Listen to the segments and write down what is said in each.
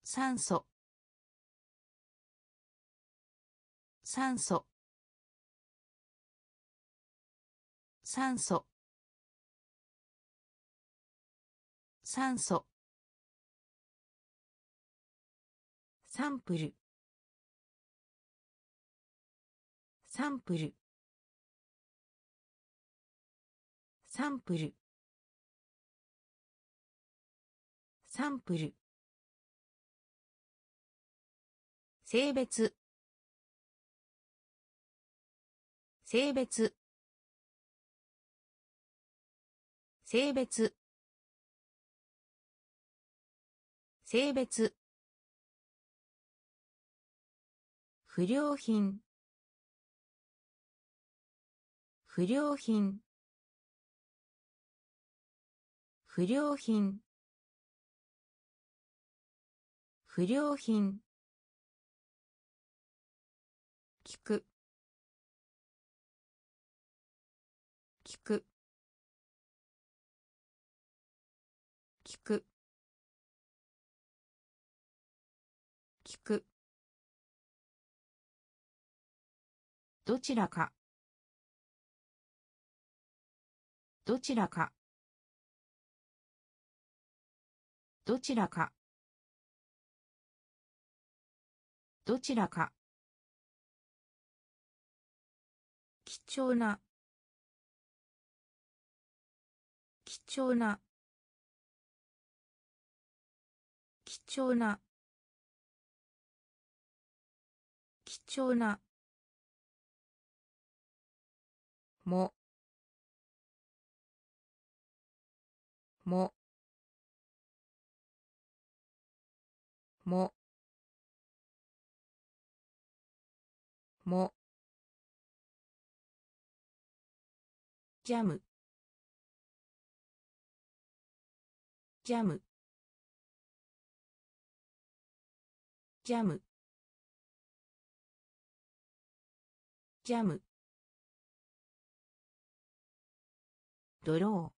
酸素酸素酸素酸素サンプルサンプルサンプルサンプル性別性別性別性別不良品不良品不良品不良品聞く聞く聞く聞くどちらかどちらかどちらかどちらか貴重な貴重な貴重な貴重なももももジャムジャムジャムジャムドロ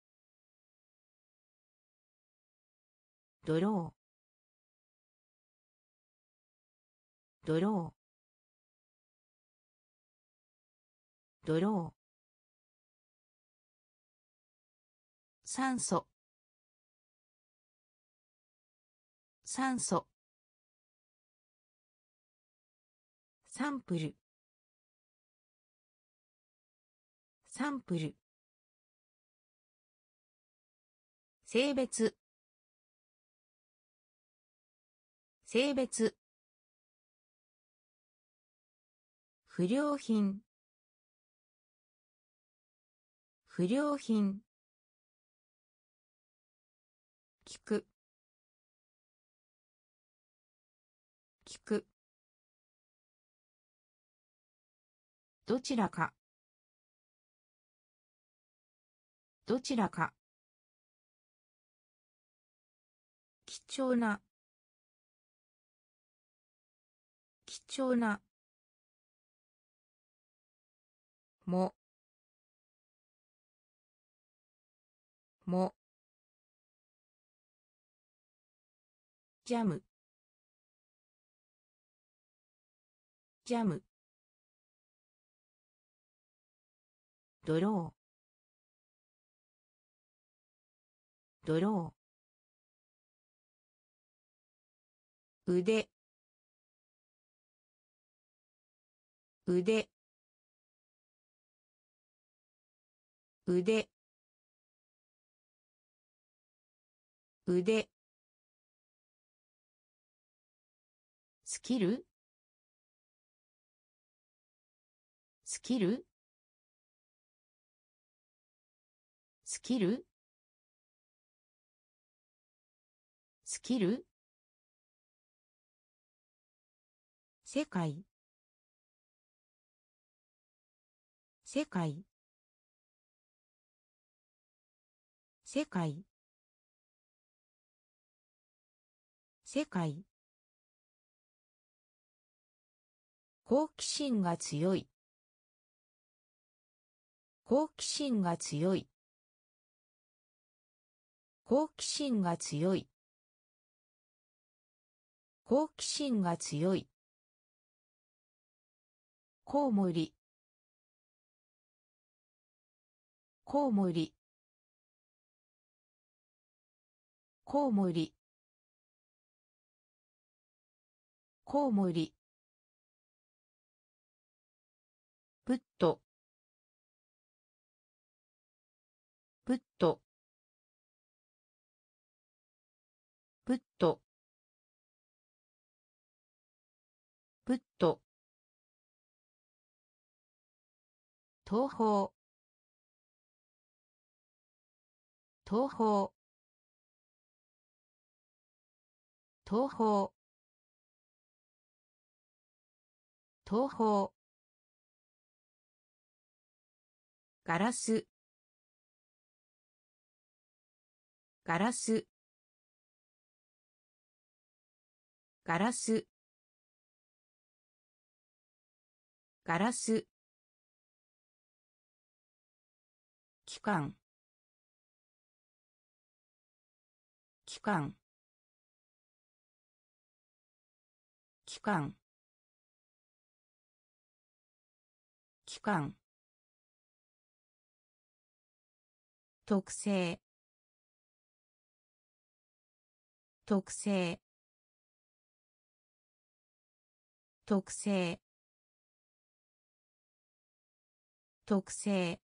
ードロードロードロー酸素酸素サンプルサンプル性別性別不良品不良品聞く聞くどちらかどちらか貴重な貴重なももジャムジャムドロードロー腕腕腕腕スキルスキルスキルスキル世界世界世界世界好奇心が強い好奇心が強い好奇心が強い好奇心が強い。コウモリ。コウモリ。コウモリ。コウモリ。プット。プット。プット。プット。東方。東方。東方。東方。ガラス。ガラス。ガラス。ガラス。期間。期間。期間。期間。特性。特性。特性。特性。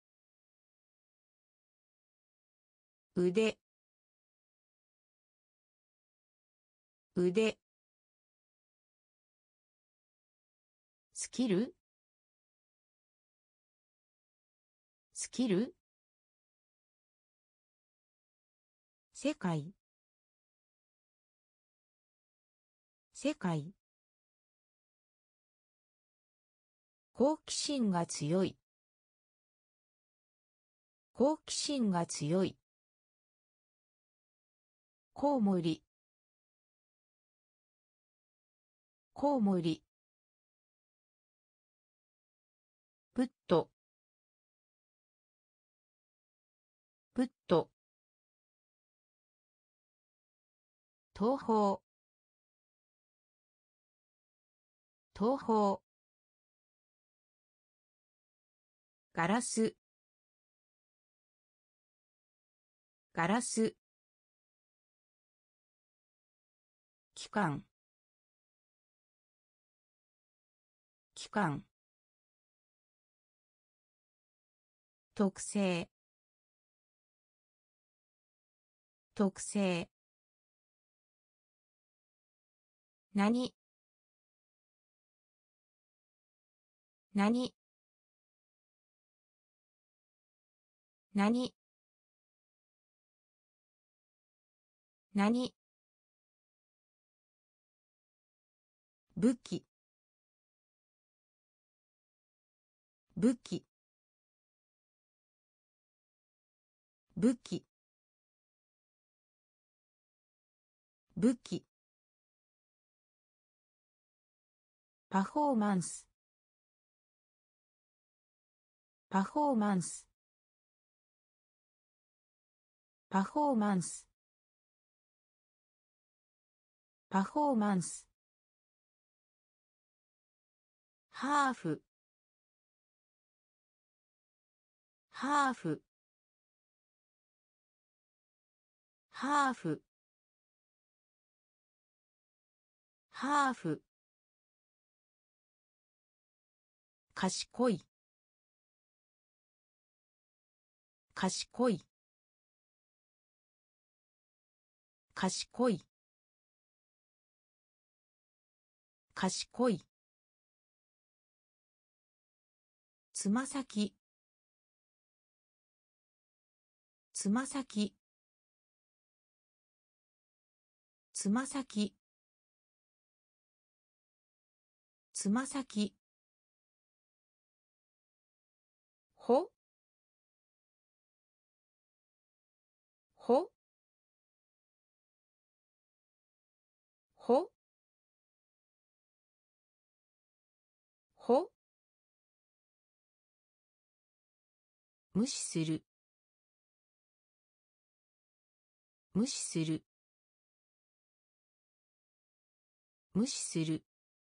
腕。腕。スキル。スキル。世界。世界。好奇心が強い。好奇心が強い。コウモリ。コウモリ。プット。プット。東方。東方。ガラス。ガラス。期間。期間。特性。特性。何。何。何。何。武器。武器。武器。武器。パフォーマンス。パフォーマンス。パフォーマンス。パフォーマンス。ハーフ。ハーフ。ハーフ。ハーフ。賢い。賢い。賢い。賢い。つま先。つま先。つま先。つま先。ほ。ほ。ほ。ほ。無視する。無視する。 無視する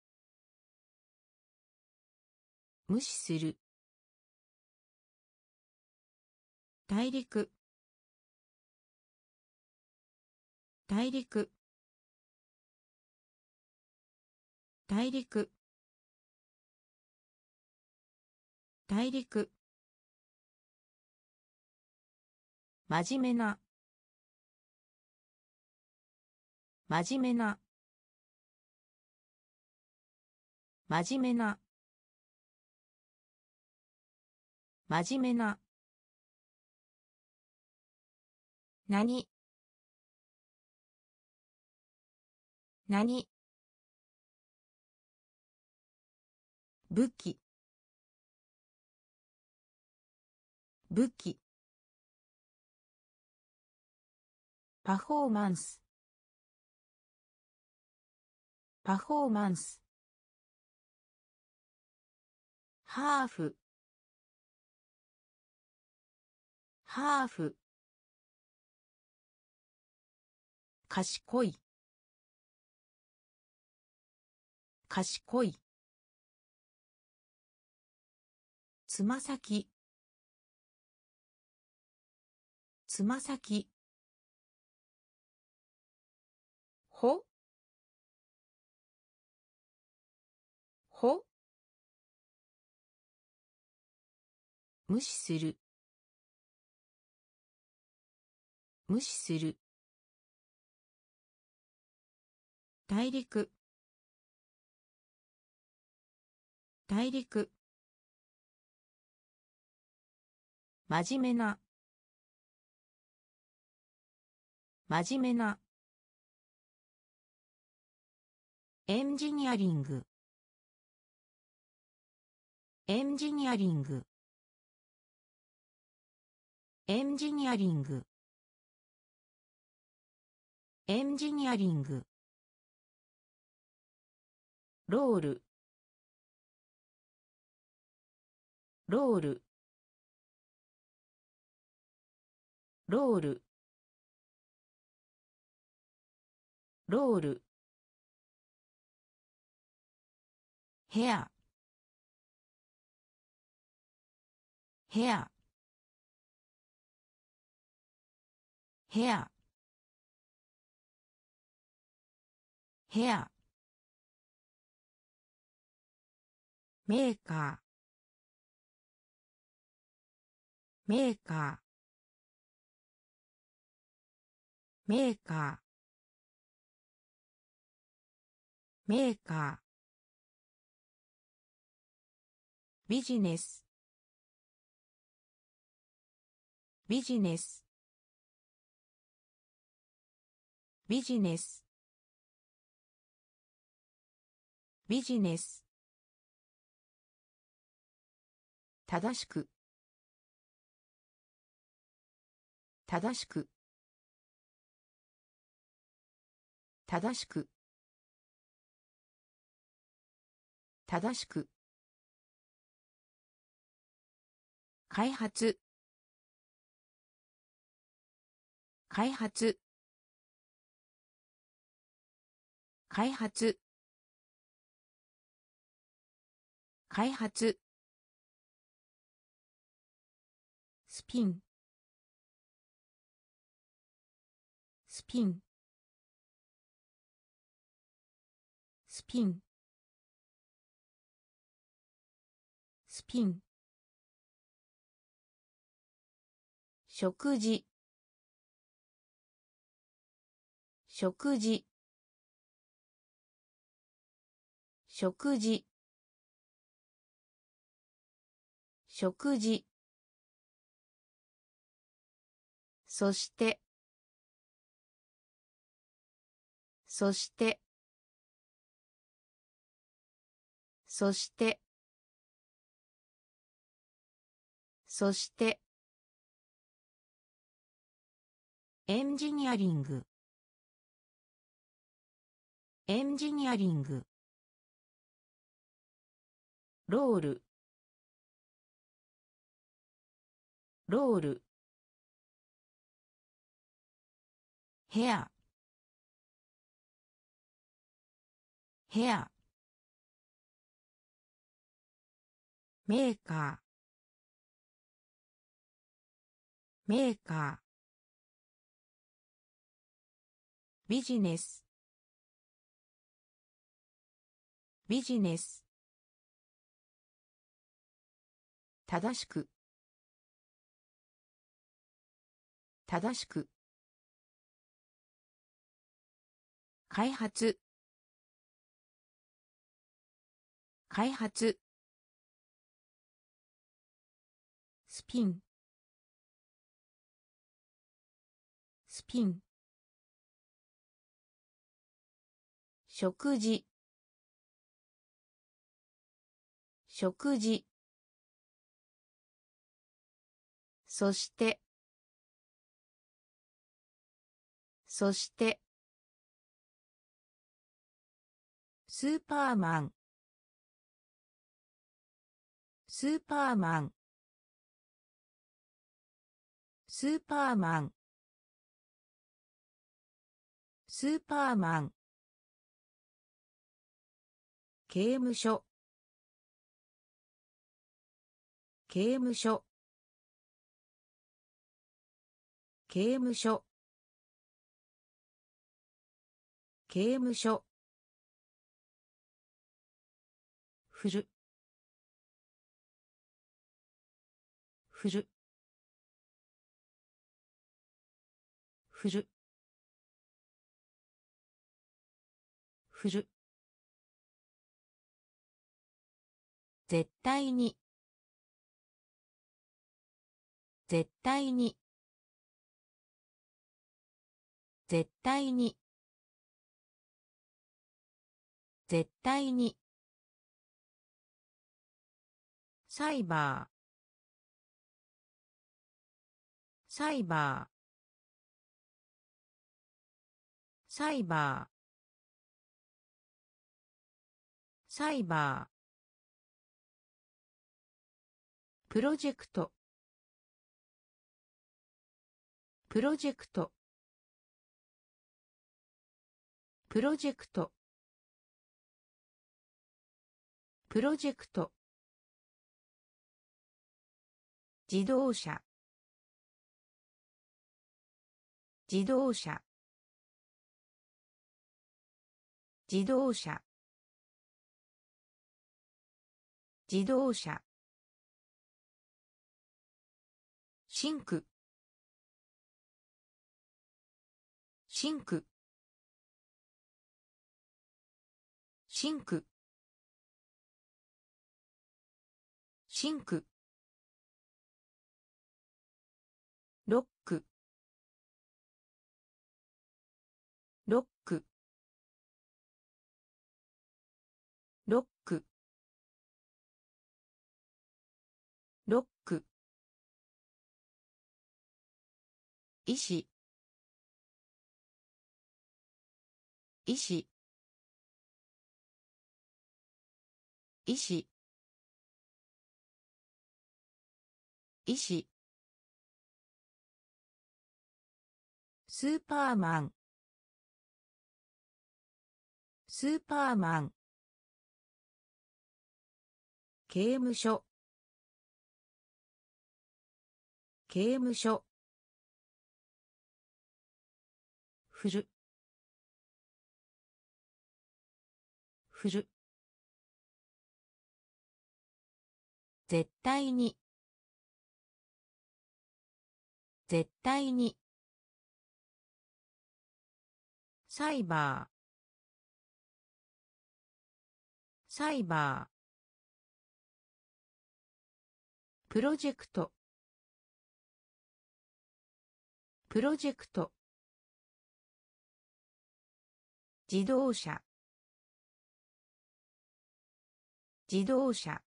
無視する大陸大陸大陸大陸真面目な真面目な真面目な真面目な何何武器武器パフォーマンスパフォーマンスハーフハーフ賢い賢いつま先つま先ほほ無視する無視する大陸大陸真面目な真面目なエンジニアリングエンジニアリングエンジニアリングエンジニアリングロールロールロールロールヘアヘアヘアヘアメーカーメーカーメーカーメーカービジネスビジネスビジネスビジネス正しく正しく正しく正しく開発開発開発開発スピンスピンスピンスピン食事食事食事食事そしてそしてそしてそしてエンジニアリングエンジニアリングロールロールヘアヘア、メーカー、メーカー、ビジネス、ビジネス、正しく、正しく、開発、開発、スピン、スピン、食事、食事、そして、そして、スーパーマン、スーパーマン、スーパーマン、スーパーマン、刑務所、刑務所、刑務所、刑務所、振る、振る、振る、振る、絶対に、絶対に、絶対に、絶対に、サイバー、サイバー、サイバー、サイバー、プロジェクト、プロジェクト、プロジェクト、プロジェクト、自動車、自動車、自動車、自動車、シンク、シンク、シンク、シンク、ロック、ロック、ロック、ロック、医師、医師、医師、医師、スーパーマン、スーパーマン、刑務所、刑務所、振る、振る、絶対に、絶対に、サイバー、サイバー、プロジェクト、プロジェクト、自動車、自動車、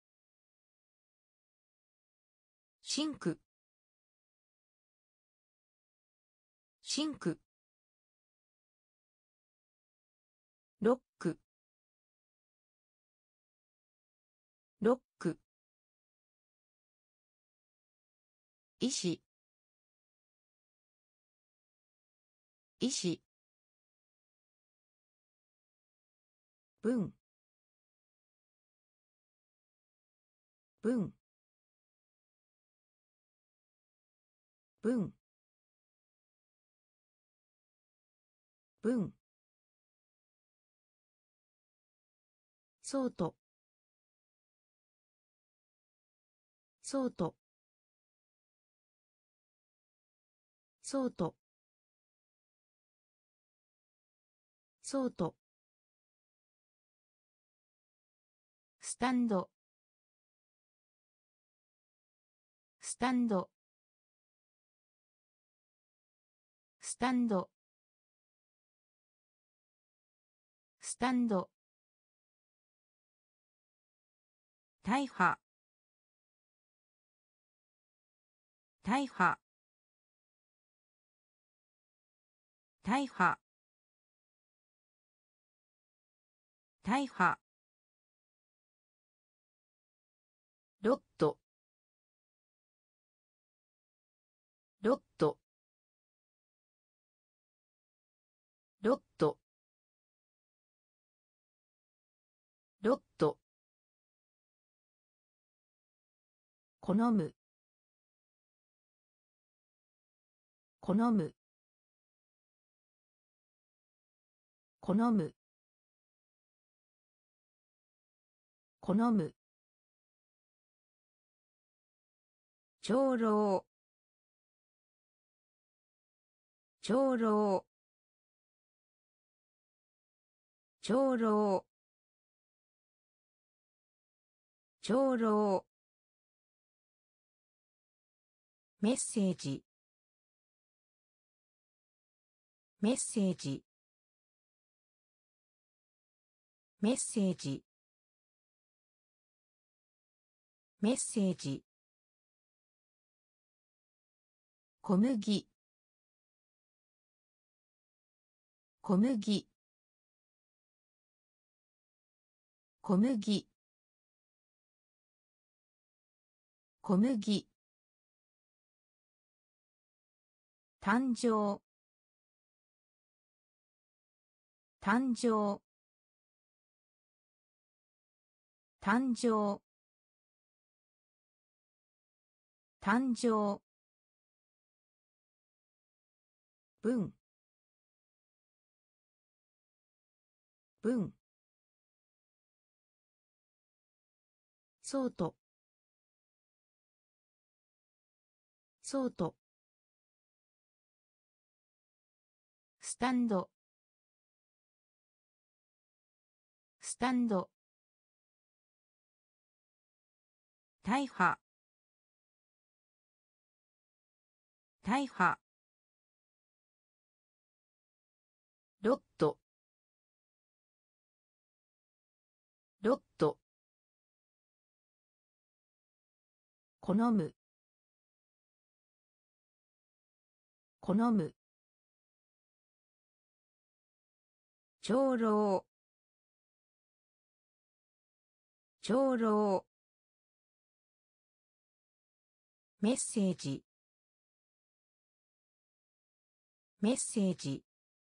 シンク、シンク、ロック、ロック、医師、医師、 文文文文そうとそうとそうとそうとスタンドスタンドスタンドスタンド大破大破大破大破ロットロットロットロット好む好む好む好む長老長老長老長老メッセージメッセージメッセージメッセージ小麦小麦小麦小麦誕生誕生誕生誕生文文そうとそうとスタンドスタンド大破大破ロットロット好む好む長老長老メッセージメッセージ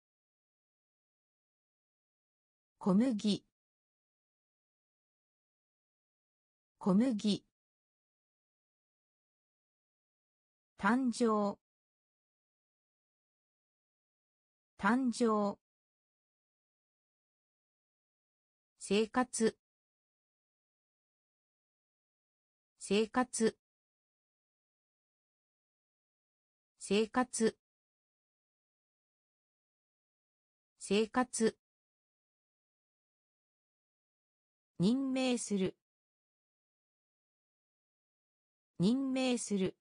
小麦小麦誕生誕生生活生活生活生活任命する任命する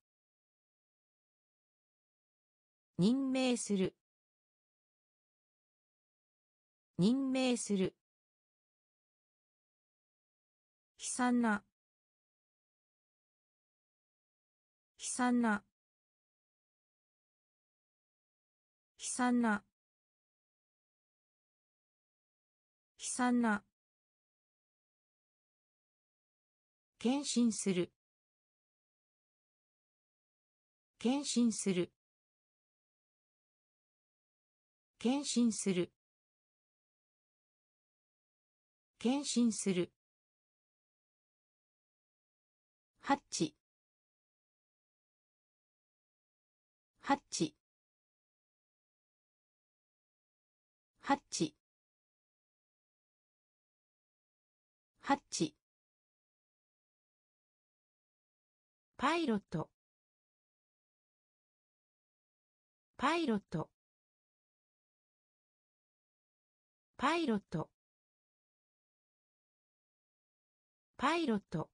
任命する任命する悲惨な悲惨な悲惨な悲惨な献身する献身する献身する検診する。ハッチ。ハッチ。ハッチ。ハッチ。パイロット。パイロット。パイロット。パイロット。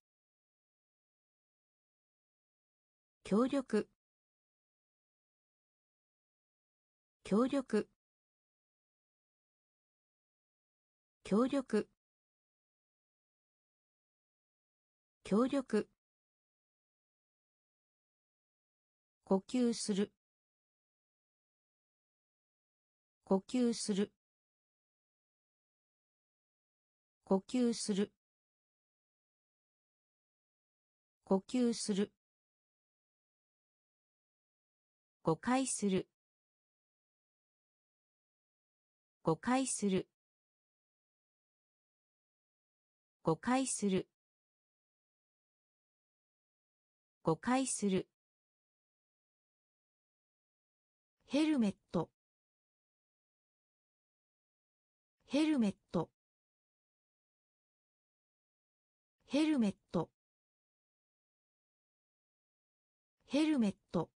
協力。協力。協力。協力。呼吸する。呼吸する。呼吸する。呼吸する。誤解する。誤解する。誤解する。誤解する。ヘルメット。ヘルメット。ヘルメット。ヘルメット。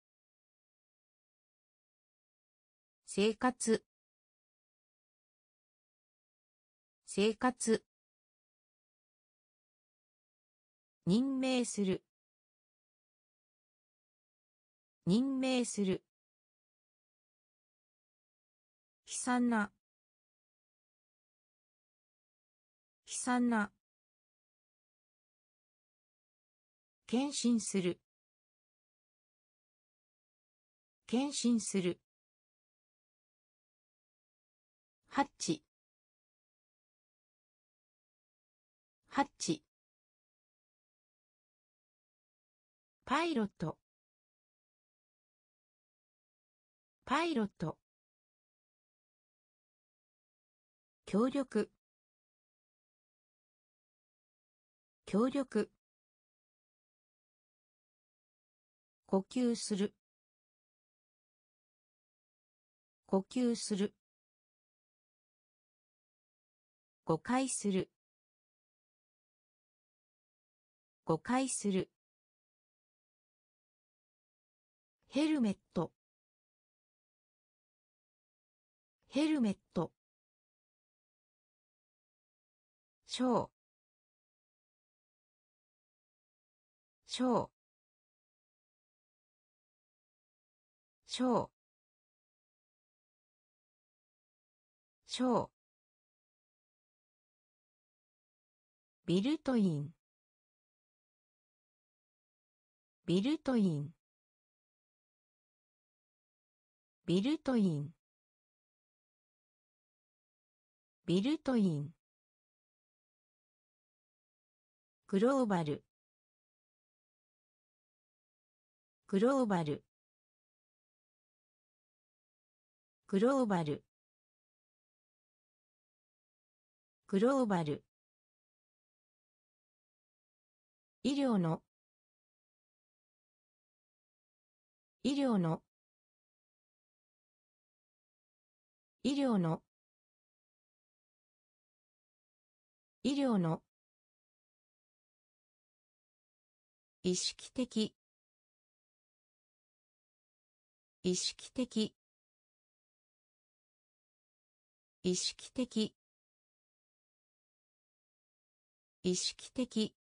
生活。生活。任命する。任命する。悲惨な。悲惨な。検診する。検診する。ハッチ。ハッチ。パイロット。パイロット。協力。協力。呼吸する。呼吸する。誤解する。誤解する。ヘルメット。ヘルメット。ショー。ショー。ショー。ショー。ビルトイン。ビルトイン。ビルトイン。ビルトイン。グローバル。グローバル。グローバル。グローバル。医療の。医療の。医療の。医療の。意識的。意識的。意識的。意識的。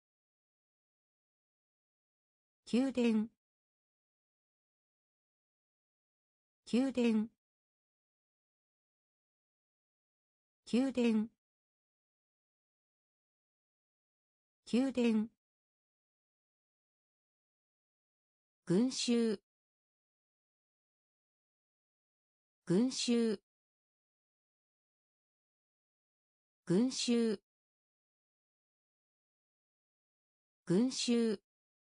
宮殿。宮殿。宮殿。宮殿。群衆。群衆。群衆。群衆。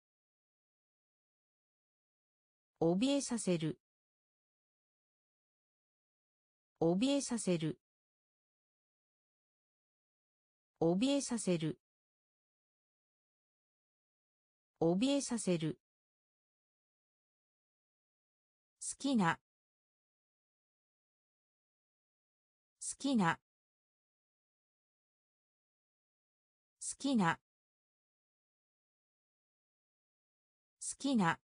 怯えさせる。怯えさせる。 怯えさせる。怯えさせる。好きな。好きな。好きな。好きな。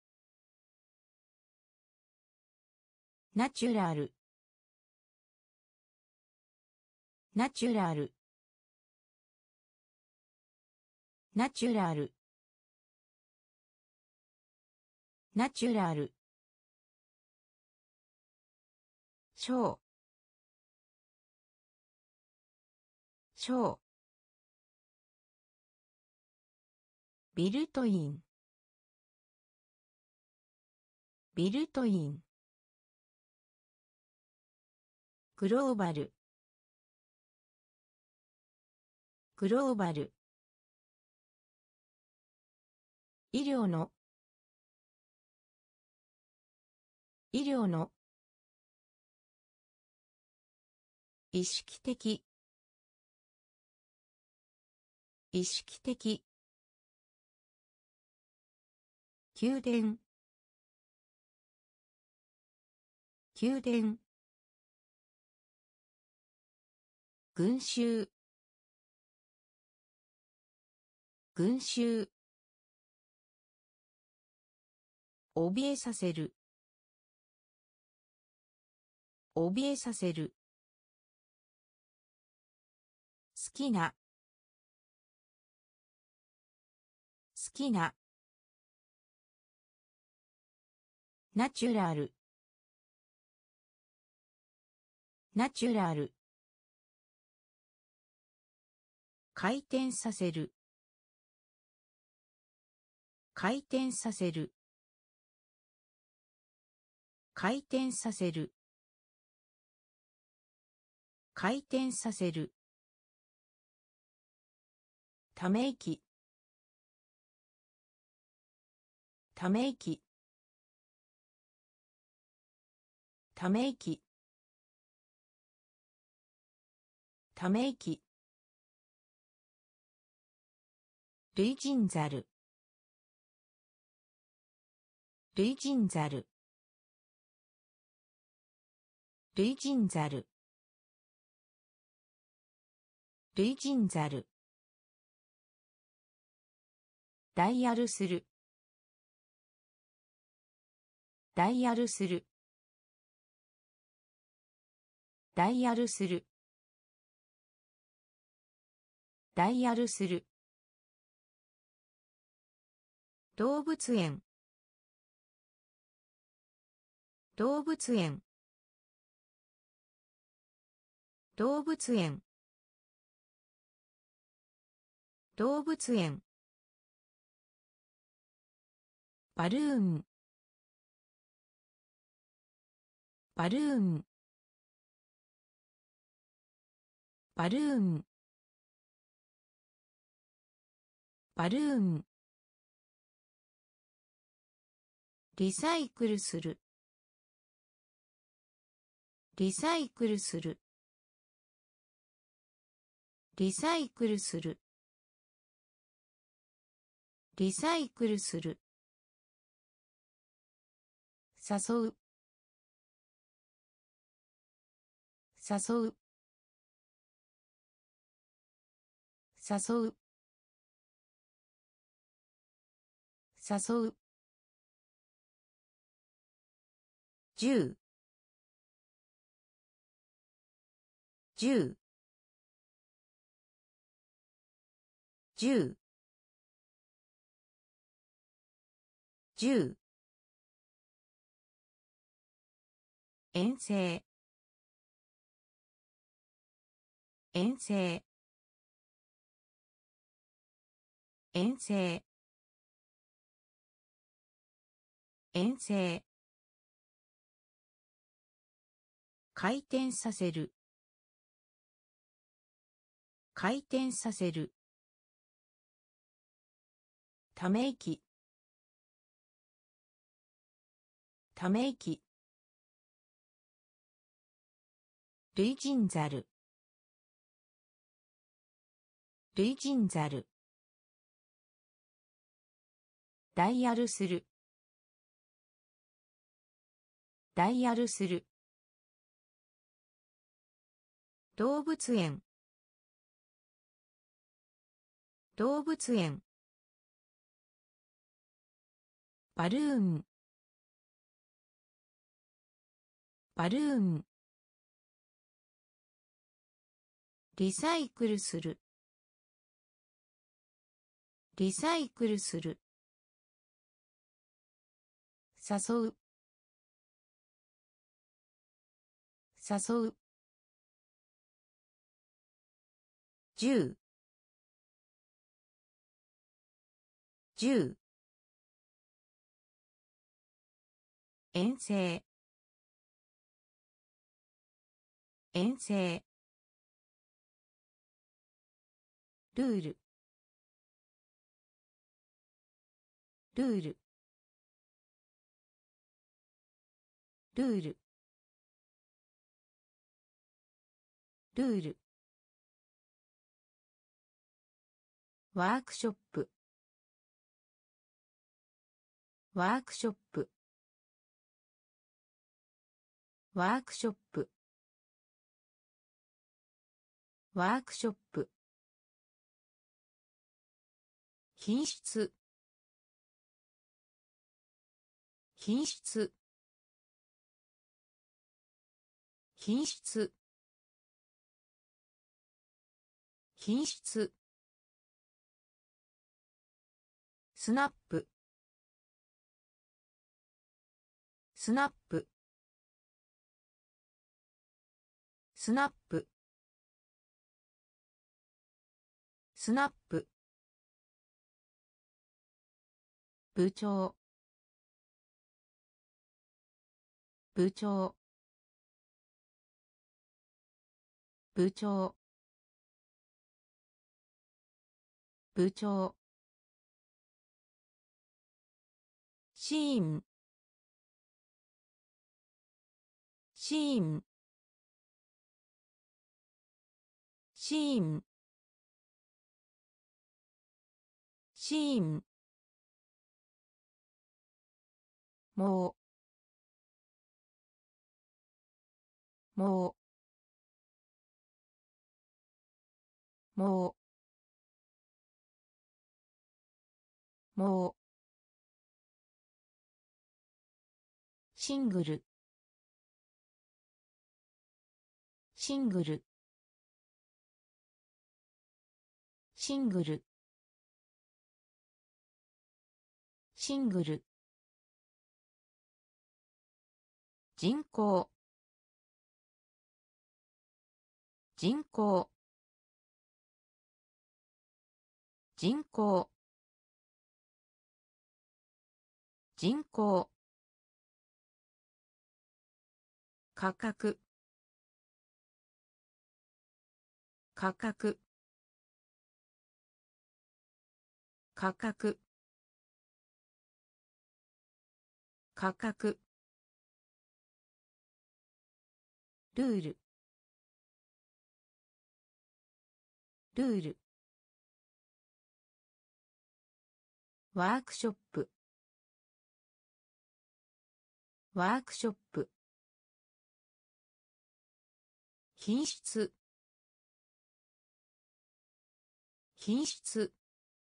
ナチュラル。ナチュラル。ナチュラル。ナチュラル。ショー。ショー。ビルトイン。ビルトイン。グローバル。グローバル。医療の。医療の。意識的。意識的。宮殿。宮殿。群衆。群衆。怯えさせる。怯えさせる。好きな。好きな。ナチュラル。ナチュラル。回転させる。回転させる。回転させる。回転させる。ため息。ため息。ため息。ため息。類人猿。類人猿。類人猿。類人猿。ダイヤルする。ダイヤルする。ダイヤルする。ダイヤルする。動物園。動物園。動物園。動物園。バルーン。バルーン。バルーン。バルーン。リサイクルする。リサイクルする。リサイクルする。リサイクルする。誘う。誘う。誘う。誘う。10。10。10。10。遠征。遠征。遠征。遠征。回転させる。回転させる。ため息。ため息。類人猿。 類人ザル。ダイヤルする。ダイヤルする。動物園。動物園。バルーン。バルーン。リサイクルする。リサイクルする。誘う。誘う。10。10。遠征。遠征。ルール。ルール。ルール。ルール。ワークショップ。ワークショップ。ワークショップ。ワークショップ。品質。品質。品質。品質。スナップ。スナップ。スナップ。スナップ。部長。部長。部長。部長。シーン。シーン。シーン。シーン。もう。もう。もう。もう。シングル。シングル。シングル。シングル。人口。人口。人口。人口。価格。価格。価格。価格。ルール。ルール。ワークショップ。ワークショップ。品質。品質。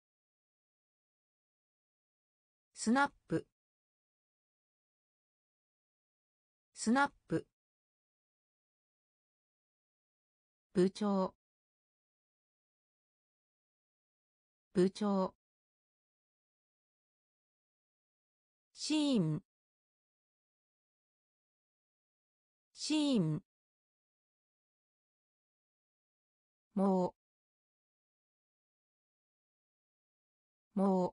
スナップ。スナップ。部長。部長。シーン。シーン。もう。もう。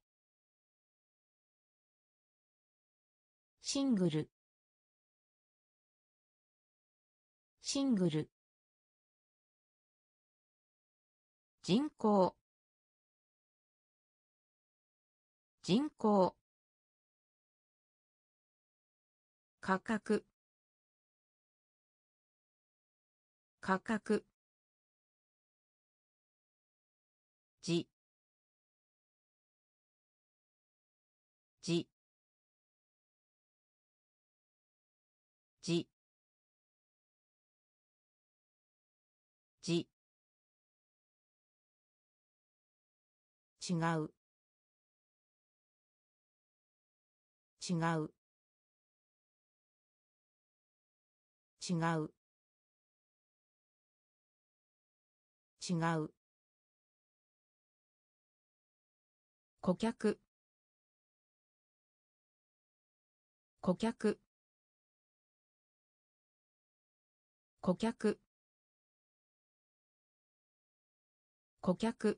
シングル。シングル。人口。人口。価格。価格。 じじじじ違う違う違う違う顧客顧客顧客顧客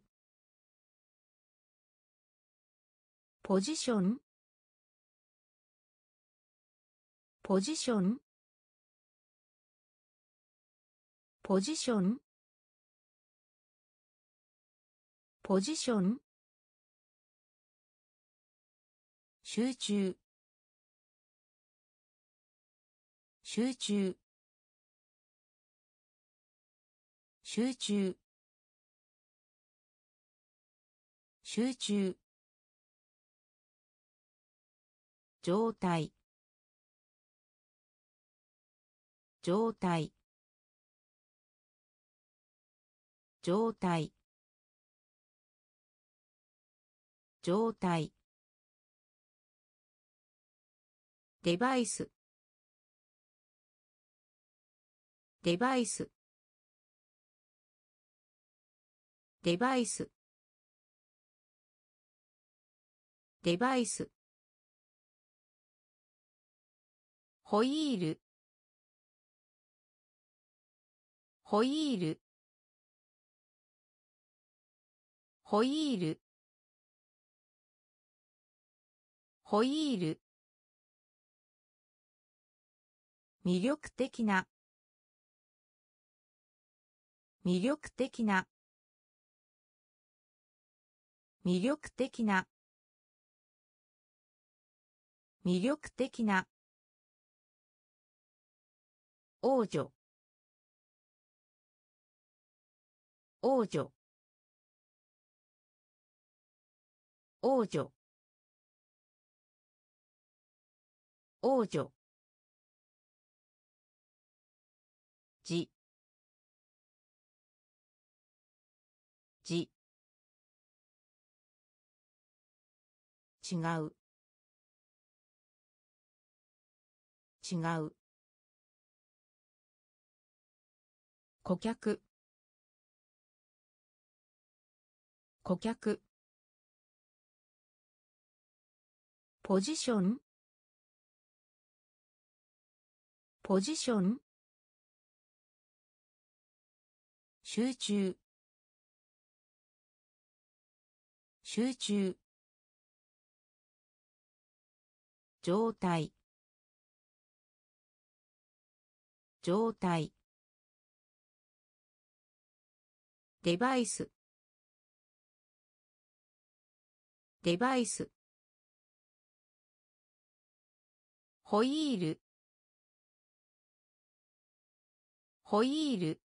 ポジションポジションポジションポジション集中集中集中集中状態状態状態状態デバイスデバイスデバイスデバイスホイールホイールホイールホイール魅力的な魅力的な魅力的な魅力的な王女王女王女王女じじ違う違う顧客顧客ポジションポジション集中集中状態状態デバイスデバイスホイールホイール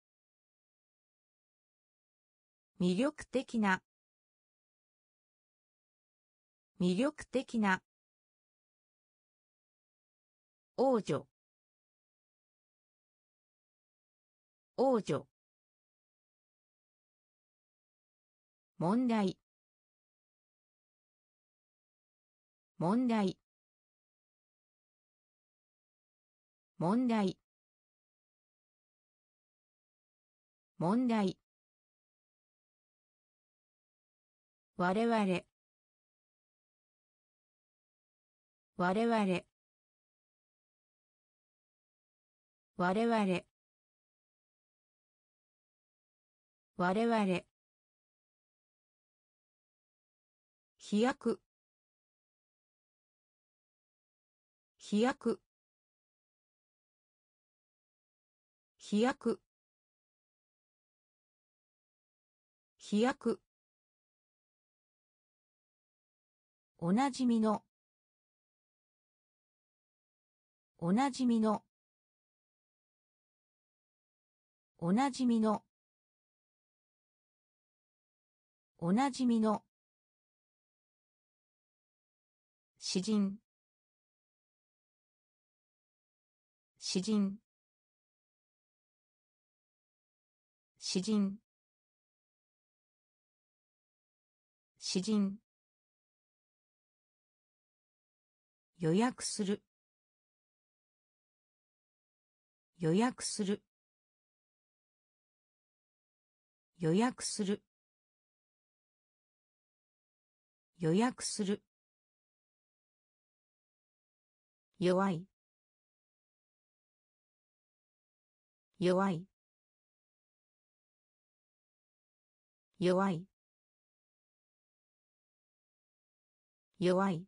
魅力的な魅力的な王女王女問題問題問題問題我々我々我々我々飛躍飛躍飛躍飛躍おなじみのおなじみのおなじみのおなじみの詩人詩人詩人詩人予約する予約する予約する予約する弱い弱い弱い弱い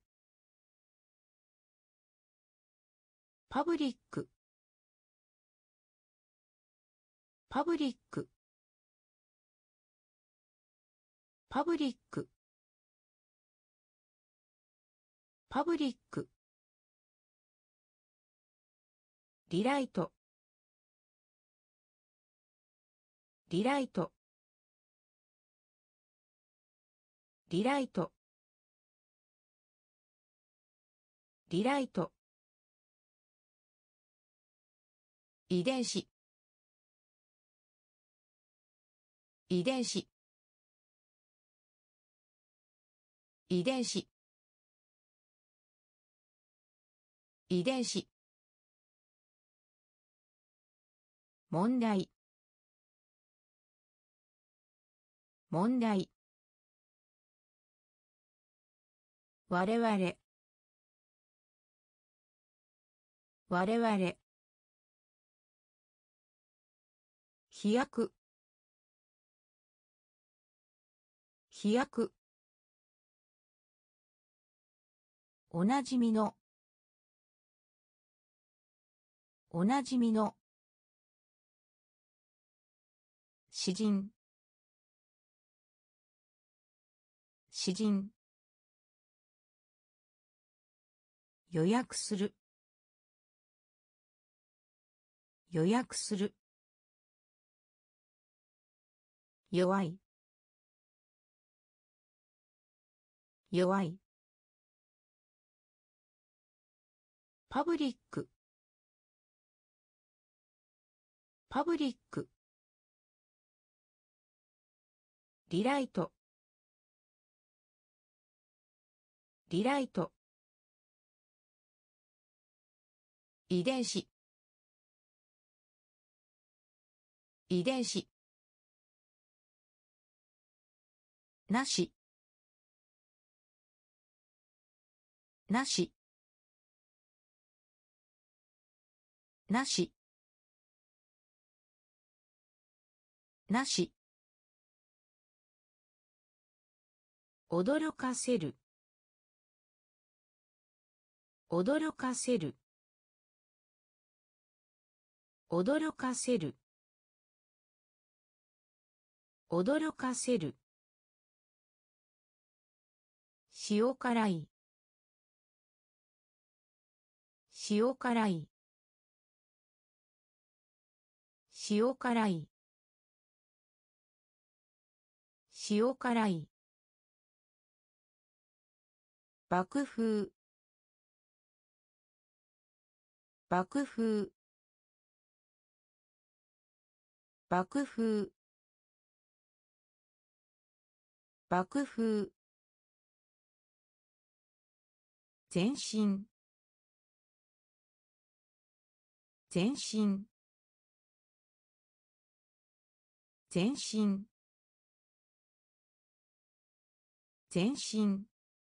パブリックパブリックパブリックパブリックリライトリライトリライトリライト遺伝子遺伝子遺伝子遺伝子問題問題我々我々飛躍飛躍おなじみのおなじみの詩人詩人予約する予約する弱い弱いパブリックパブリックリライトリライト遺伝子遺伝子なしなしなしなし驚かせる驚かせる驚かせる驚かせる塩辛い塩辛い塩辛い塩辛い爆風爆風爆風爆風全身全身全身全身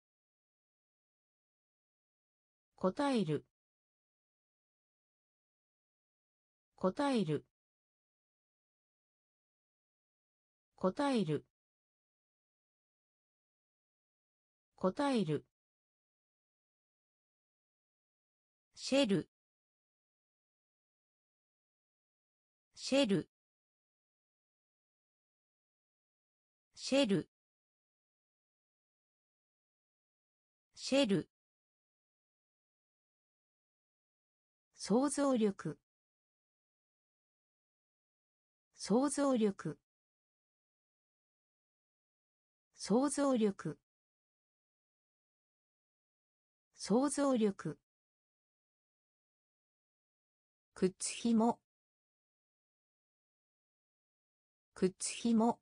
答える答える答える答えるシェルシェルシェルシェル想像力想像力想像力想像力靴ひも靴ひも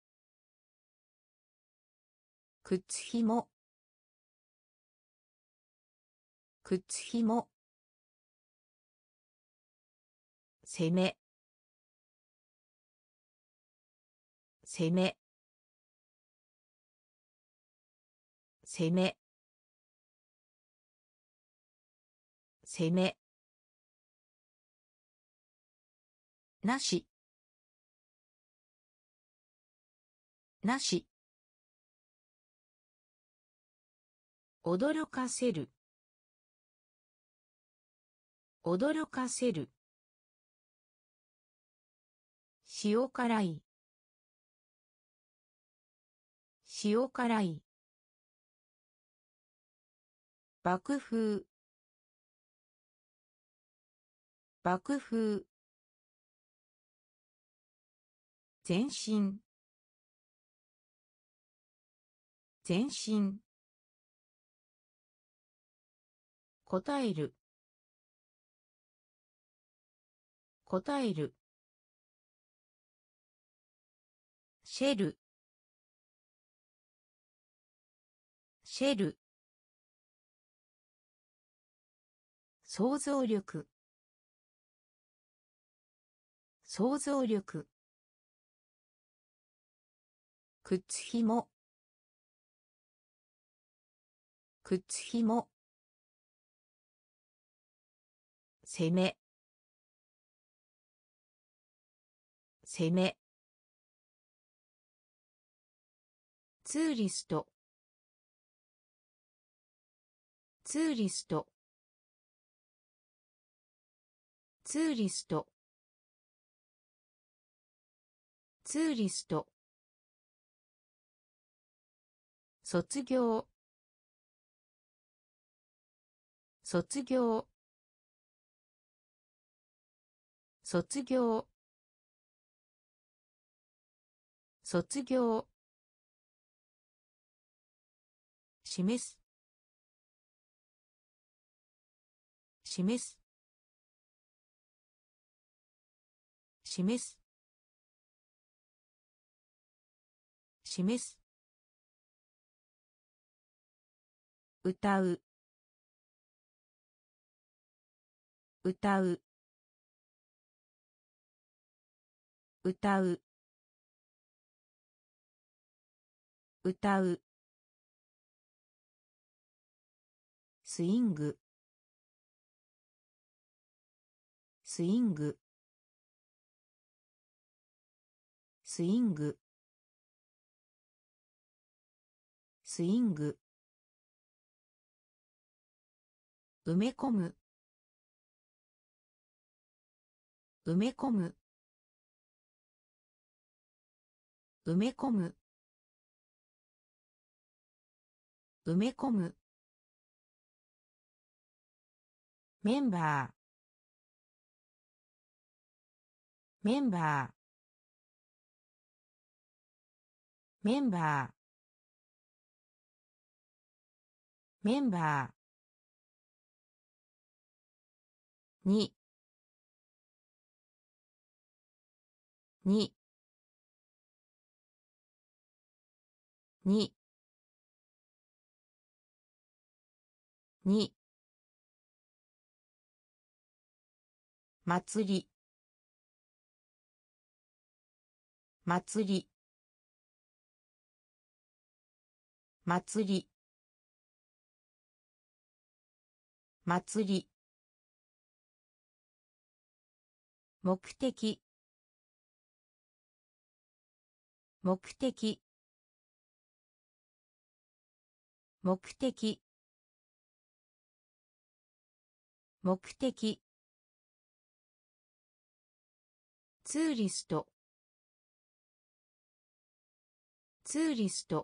靴ひも靴ひも攻め攻め攻め攻めなしなし驚かせる驚かせる塩辛い塩辛い爆風爆風全身全身答える答えるシェルシェル想像力想像力靴ひも靴ひも攻め攻めツーリストツーリストツーリストツーリスト卒業卒業卒業卒業示す示す示す示す歌う歌う歌う歌うスイングスイングスイングスイング埋め込む埋め込む埋め込む埋め込むメンバーメンバーメンバーメンバーにににに祭り祭り祭り祭り目的目的目的目的ツーリストツーリスト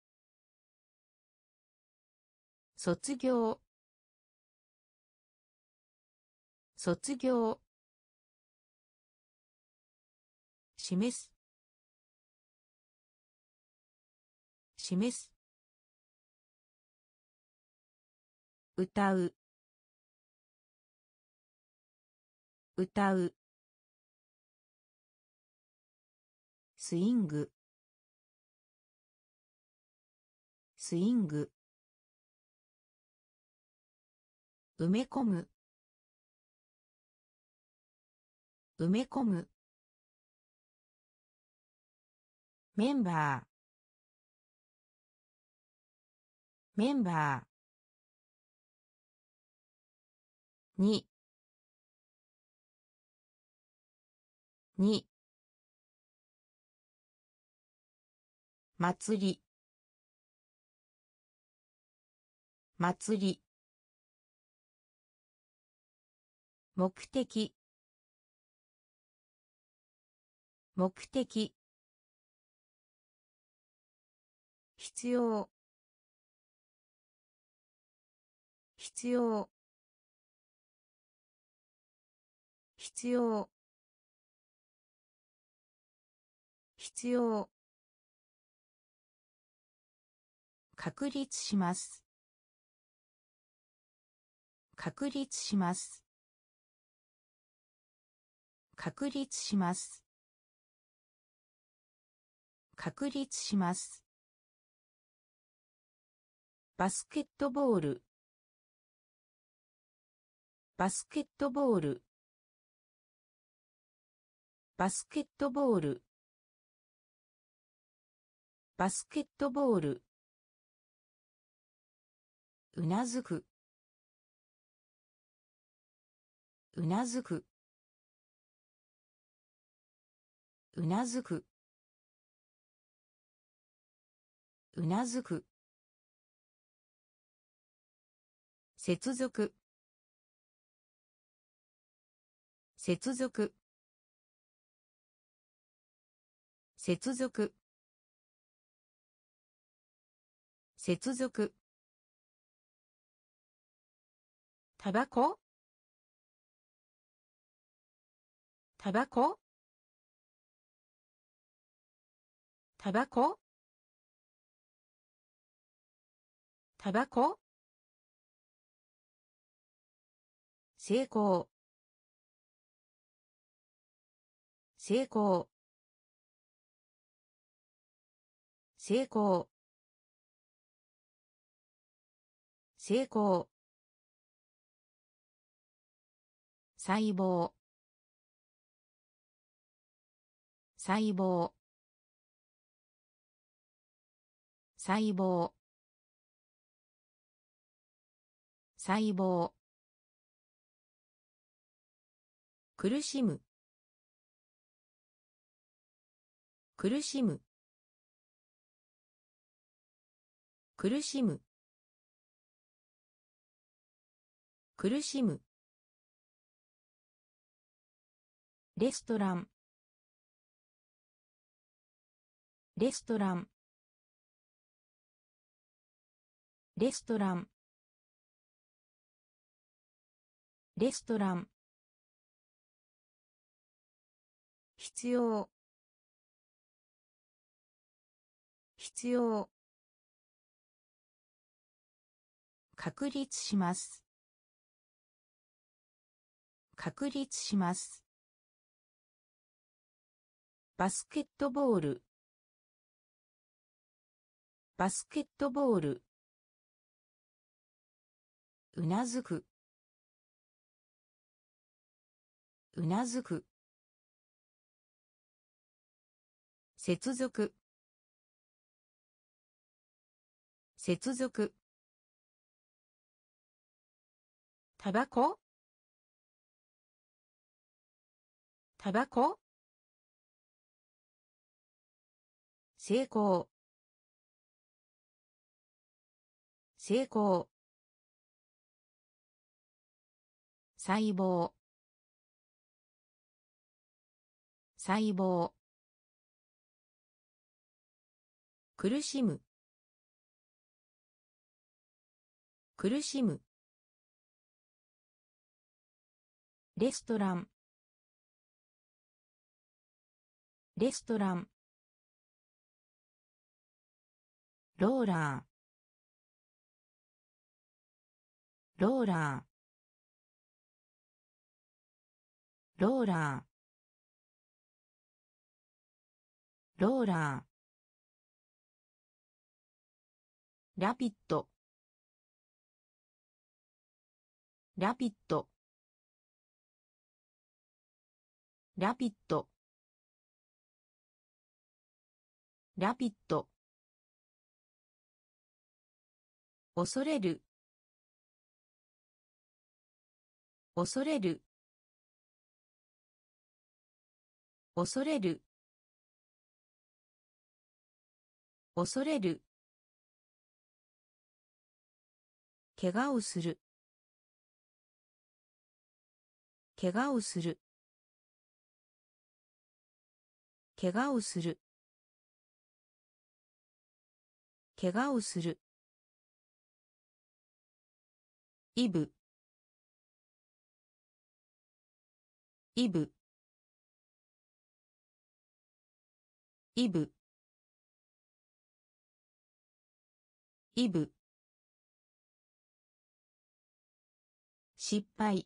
卒業卒業示す示す、歌う、歌う、スイング、スイング、埋め込む、埋め込む、メンバー、メンバーに、に、祭り、祭り、目的、目的、必要、必要、必要、必要、確立します、確立します、確立します、確立します、バスケットボール、バスケットボール、バスケットボール、バスケットボール、うなずく、うなずく、うなずく、うなずく、接続、接続、接続、接続、タバコ、タバコ、タバコ、タバコ、成功、成功、成功、成功、細胞、細胞、細胞、細胞、苦しむ、苦しむ、苦しむ、苦しむ、レストラン、レストラン、レストラン、レストラン、必要、必要、確立します、確立します、バスケットボール、バスケットボール、うなずく、うなずく、接続、接続、タバコ、タバコ、成功、成功、細胞、細胞、苦しむ、苦しむ、レストラン、レストラン、 ローラー、ローラー、ローラー、ローラー、ラピッド、ラピッド、ラピッド、ラピッド、恐れる、恐れる、恐れる、恐れる、怪我をする、怪我をする、怪我をする、怪我をする、イブ、イブ、イブ、イブ、失敗、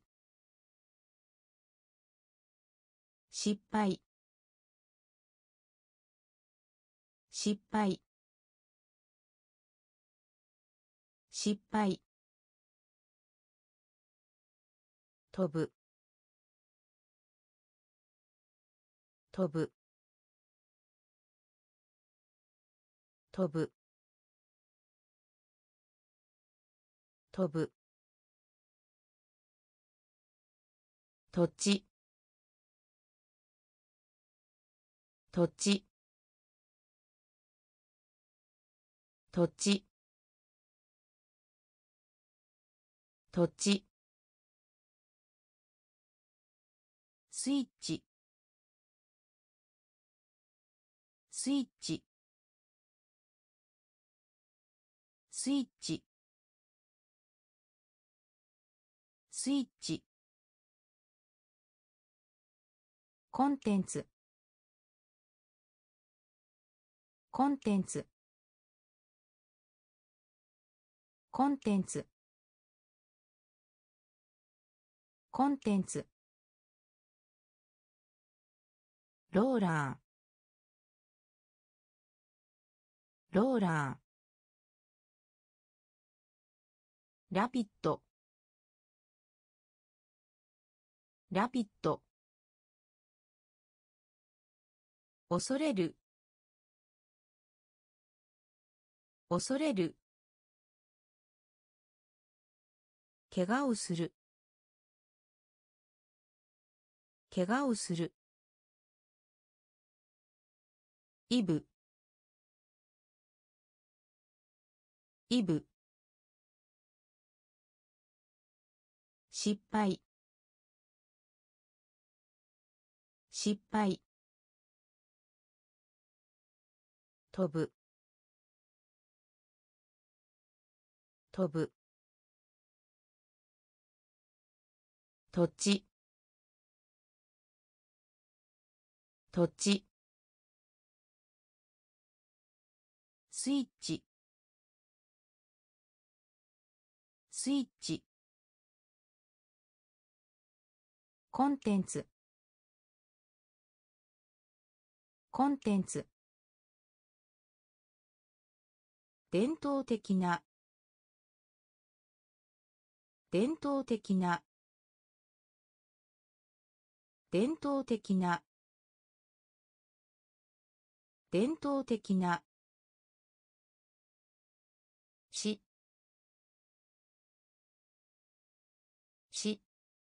失敗、失敗、失敗、飛ぶ、飛ぶ、飛ぶ、飛ぶ、土地、土地、土地、土地、スイッチ、スイッチ、スイッチ、スイッチ、コンテンツ、コンテンツ、コンテンツ、コンテンツ、ローラー、ローラー、ラピッド、ラピッド、恐れる、恐れる、怪我をする、怪我をする、イブ、イブ、失敗、失敗、飛ぶ、飛ぶ、土地、土地、スイッチ、スイッチ、コンテンツ、コンテンツ、伝統的な、伝統的な、伝統的な、伝統的な、し、し、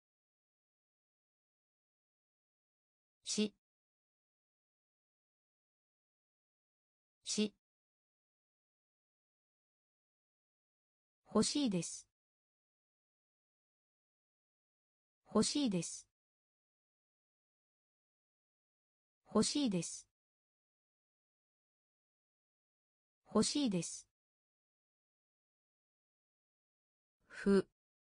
し、し、欲しいです。欲しいです。欲しいです。欲しいです。ふ、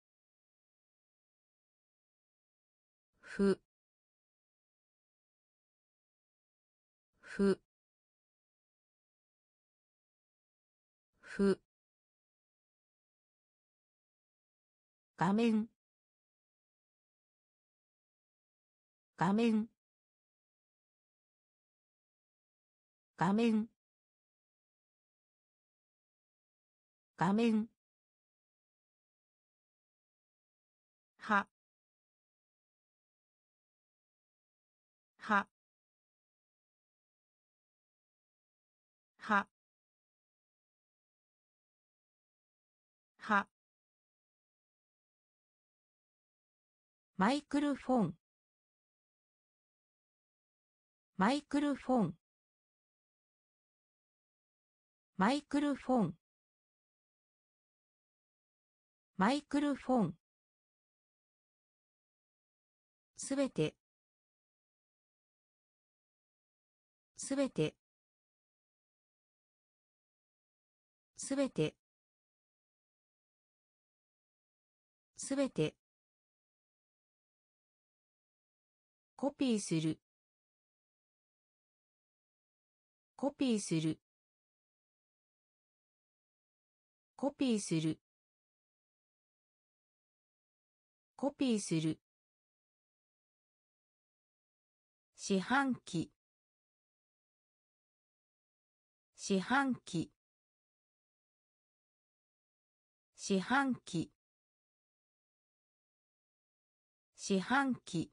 ふ、ふ、 ふ画面画面画面画面ははははマイクロフォンマイクロフォンマイクロフォンマイクロフォンすべてすべてすべてすべてコピーするコピーするコピーするコピーする四半期四半期四半期四半期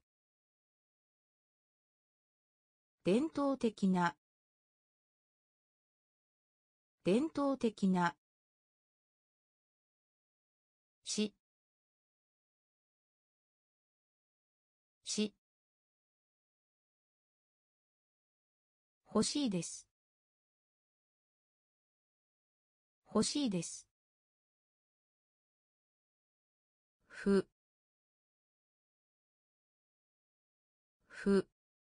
伝統的な伝統的なしし欲しいです欲しいですふふ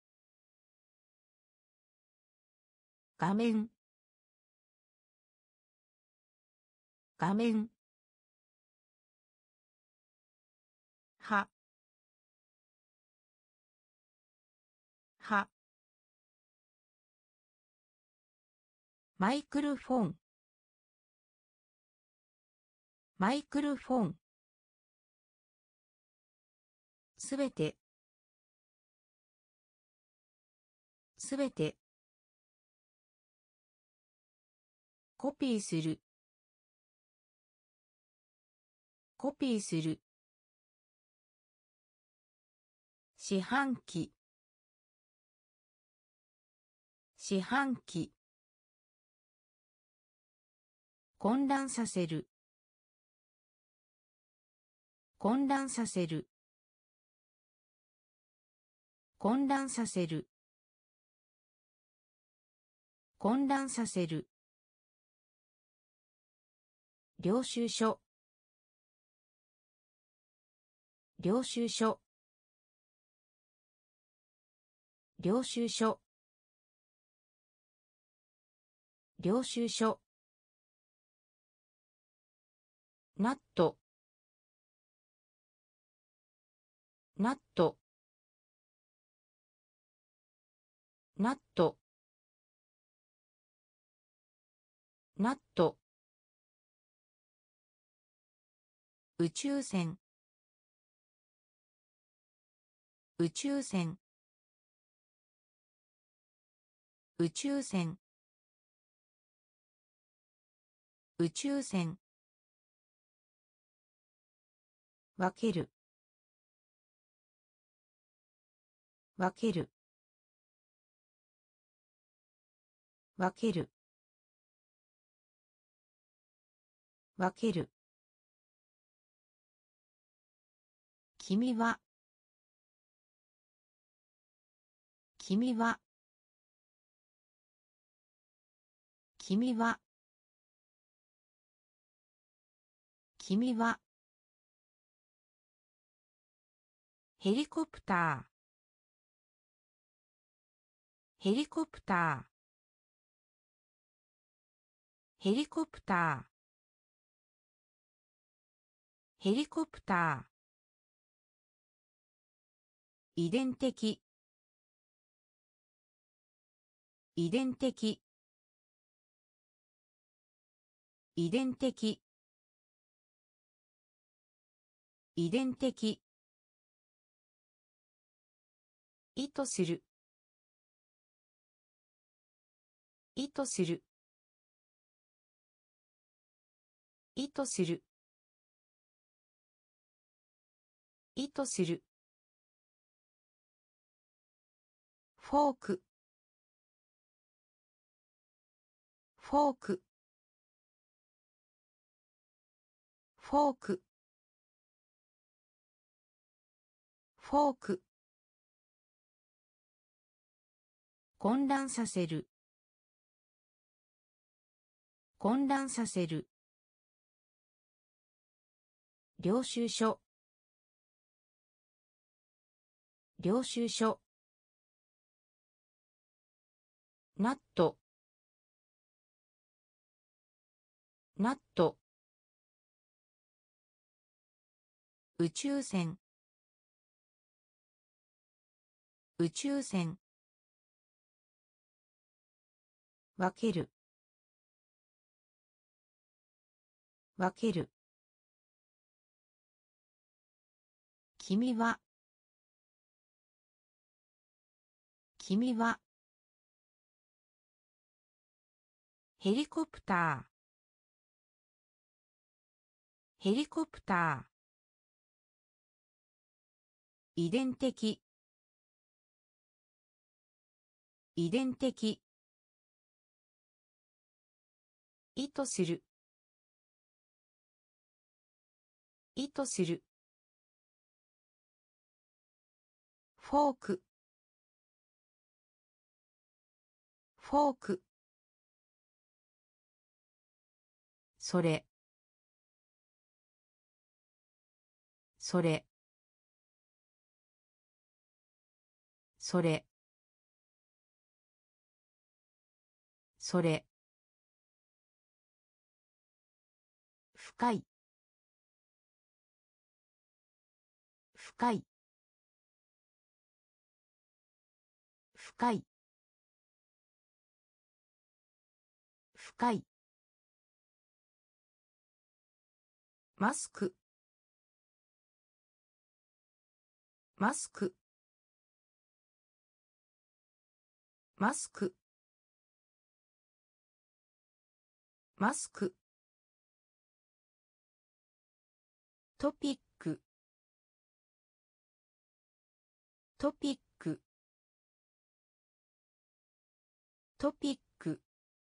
画面画面ははマイクロフォンマイクロフォンすべてすべてコピーするコピーする四半期四半期混乱させる混乱させる混乱させる混乱させる領収書領収書領収書領収書ナットナットナットナット宇宙船宇宙船宇宙船宇宙船分ける分ける分ける分ける君は君は君は君はヘリコプターヘリコプターヘリコプターヘリコプター遺伝的遺伝的遺伝的遺伝的意図する意図する意図する意図するフォークフォークフォークフォーク混乱させる混乱させる領収書領収書ナットナット宇宙船宇宙船分ける分ける君は君はヘリコプターヘリコプター遺伝的遺伝的意図する意図するフォークフォークそれそれそれそれ深い深い深い深いマスクマスクマスクマスクトピックトピックトピック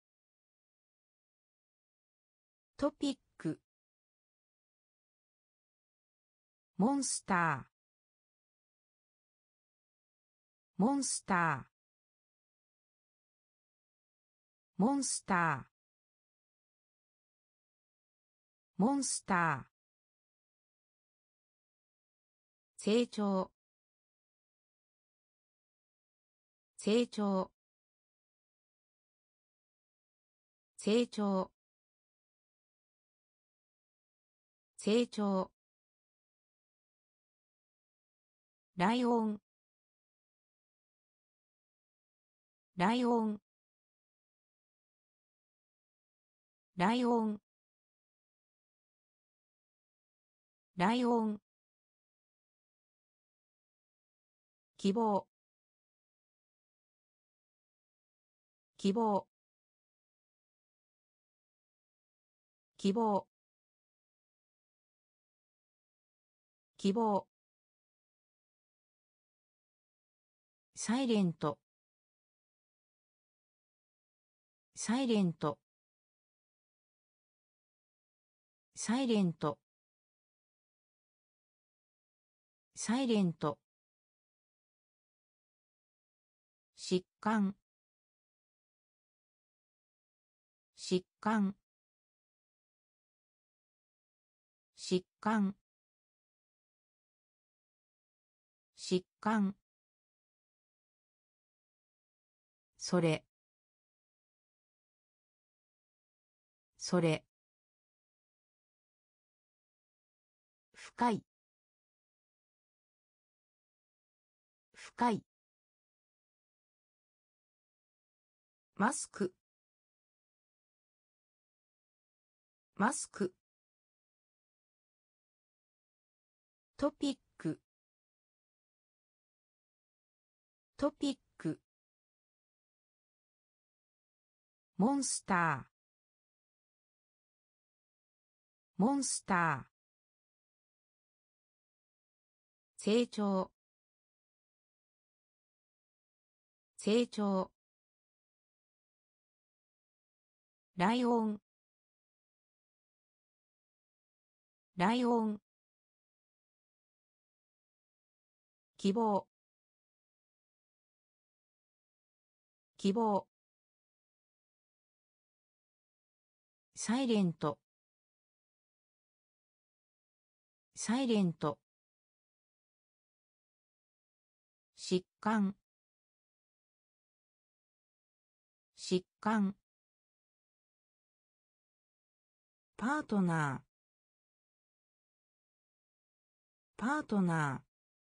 トピックモンスターモンスターモンスターモンスター成長成長成長成長ライオンライオンライオンライオン希望希望希望希望サイレントサイレントサイレントサイレント疾患疾患疾患疾患それそれ深い深いマスクマスクトピックトピックモンスターモンスター成長成長ライオンライオン希望希望サイレントサイレント疾患疾患パートナーパートナー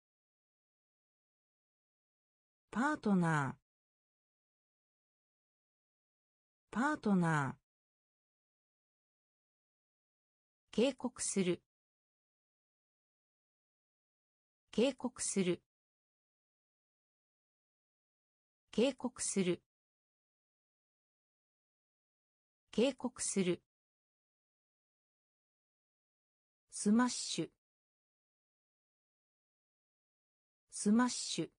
パートナーパートナー警告する警告する警告する警告するスマッシュスマッシュ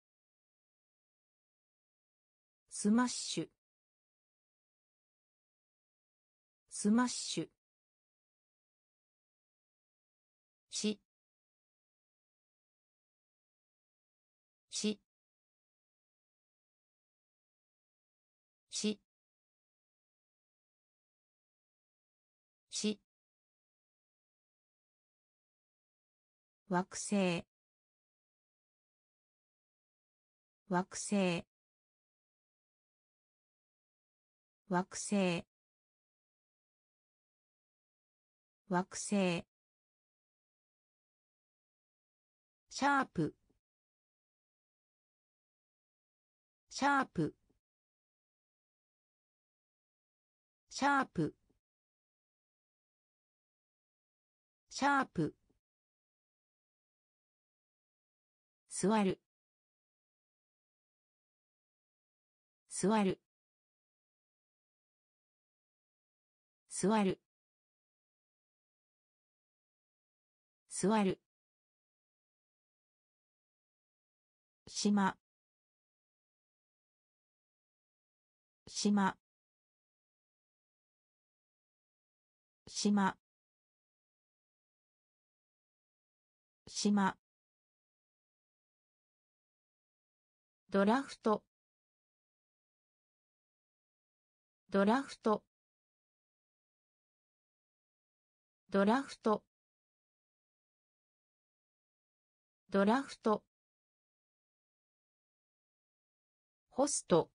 スマッシュスマッシュしししし惑星惑星惑星惑星シャープシャープシャープシャープ座る座る座る座る島島島島ドラフトドラフトドラフトドラフトホスト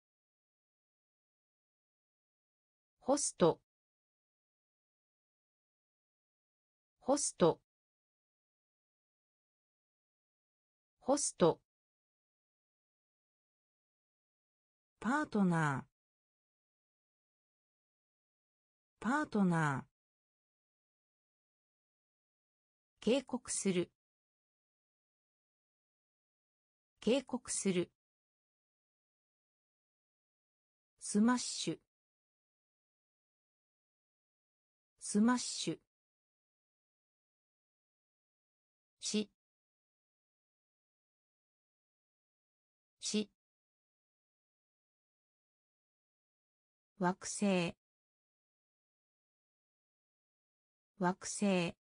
ホストホストホストパートナーパートナー警告する警告するスマッシュスマッシュしし惑星惑星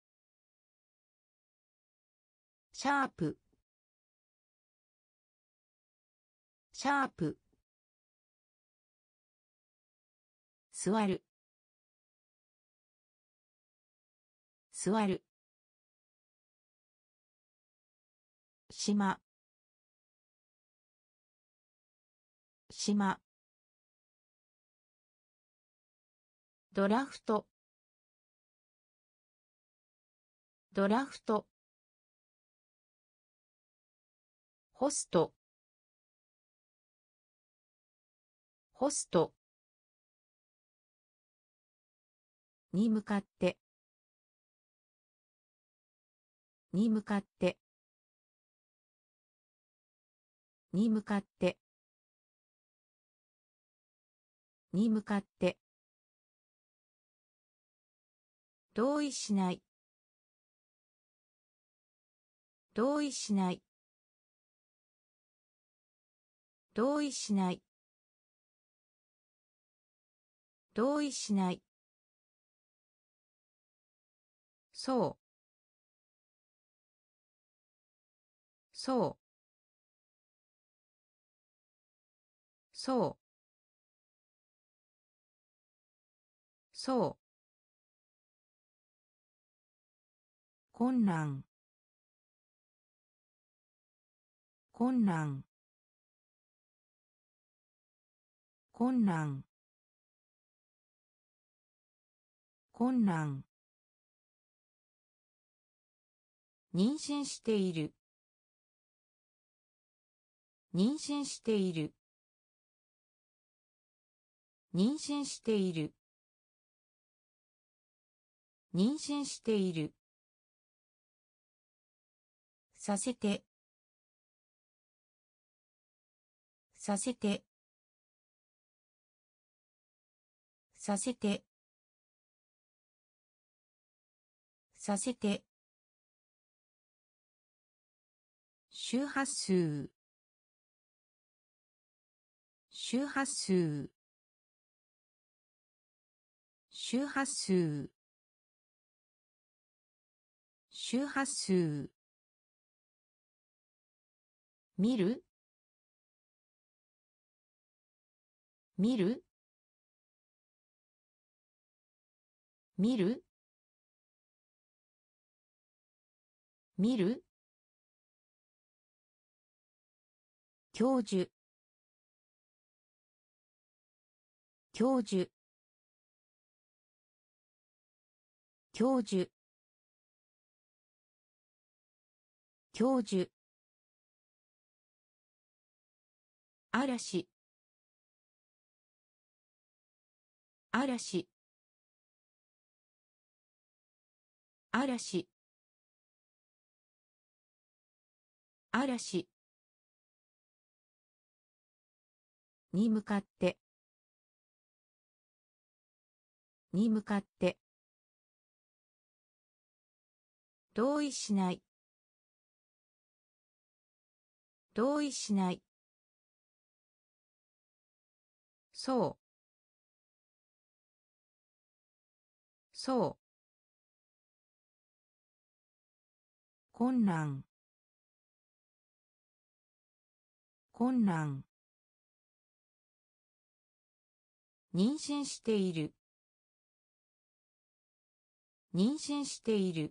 シャープシャープ座る座る島島ドラフトドラフトホストホストに向かって、に向かって、に向かって、に向かって、同意しない、同意しない、同意しない、同意しない、そう、そう、そう、そう、困難、困難、困難、困難、妊娠している、妊娠している、妊娠している、妊娠している、させて、させて、させて、させて、周波数、周波数、周波数、周波数、見る、見る、見る、見る、教授、教授、教授、教授、嵐、嵐、嵐、嵐、に向かって、に向かって、同意しない、同意しない、そう、そう、困難、困難、妊娠している、妊娠している、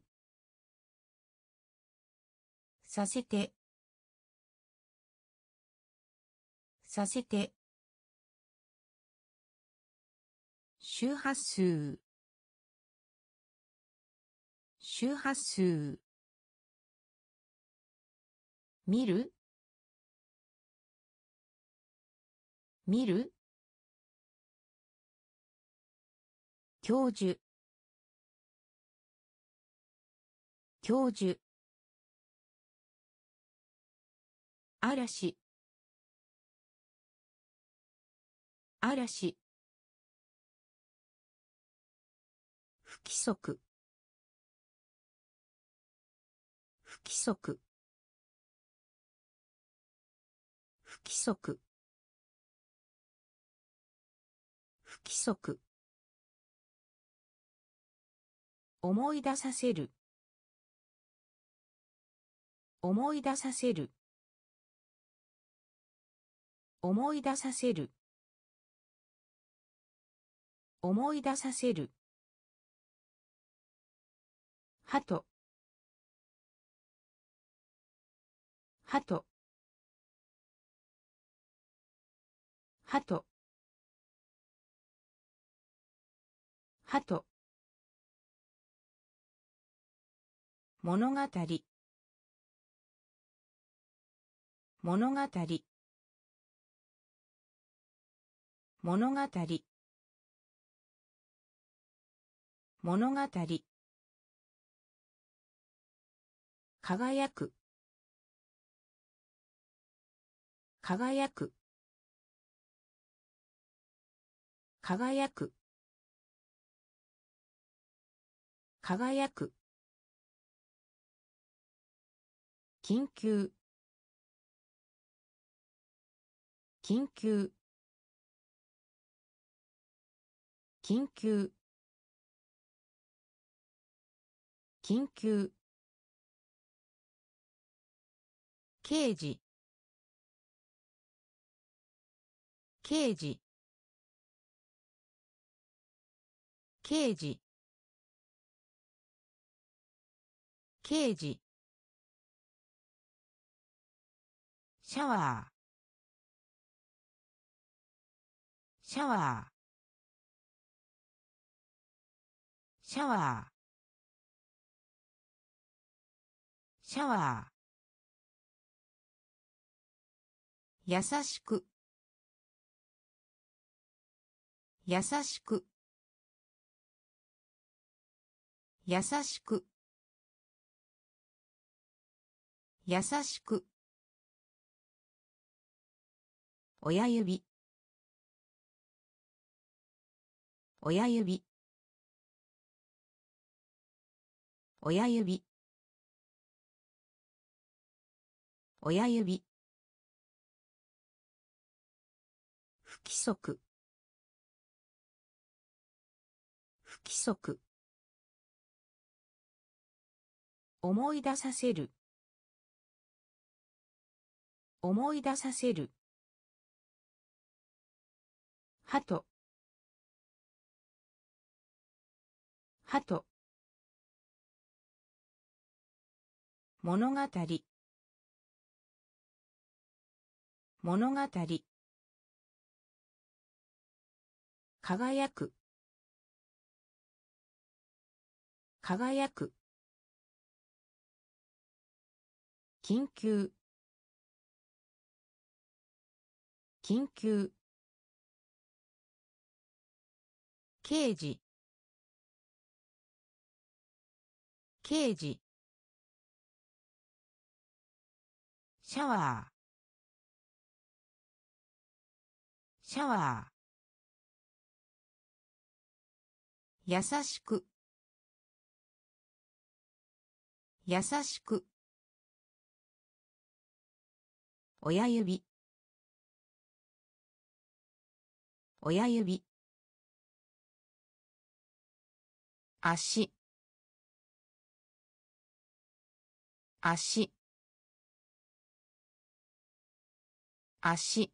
させて、させて、周波数、周波数、見る、見る、教授、教授、嵐、嵐、不規則、不規則、不規則、不規則、思い出させる、思い出させる、思い出させる、思い出させる、はと、はと、はと、はと、物語、物語、物語、 物語輝く輝く輝く輝く緊急緊急緊急緊急刑事刑事刑事刑事シャワーシャワーシャワーシャワー優しく優しく優しく優しく親指親指親指親指不規則不規則思い出させる思い出させる鳩鳩物語物語輝く輝く緊急緊急刑事刑事シャワーシャワー優しく優しく親指親指足足足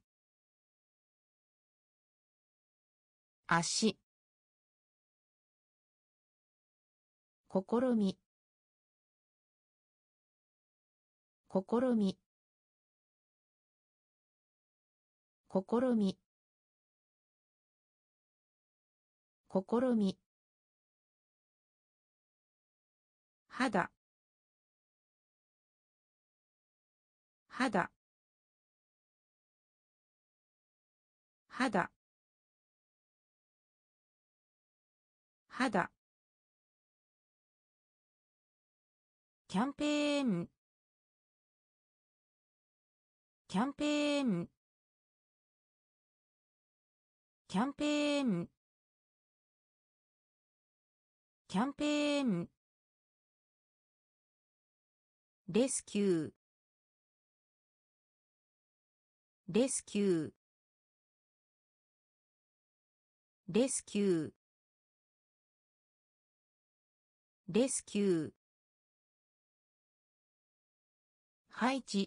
足試み試み試み試み肌肌肌肌キャンペーンキャンペーンキャンペーンキャンペーンレスキューレスキューレスキューレスキュー配置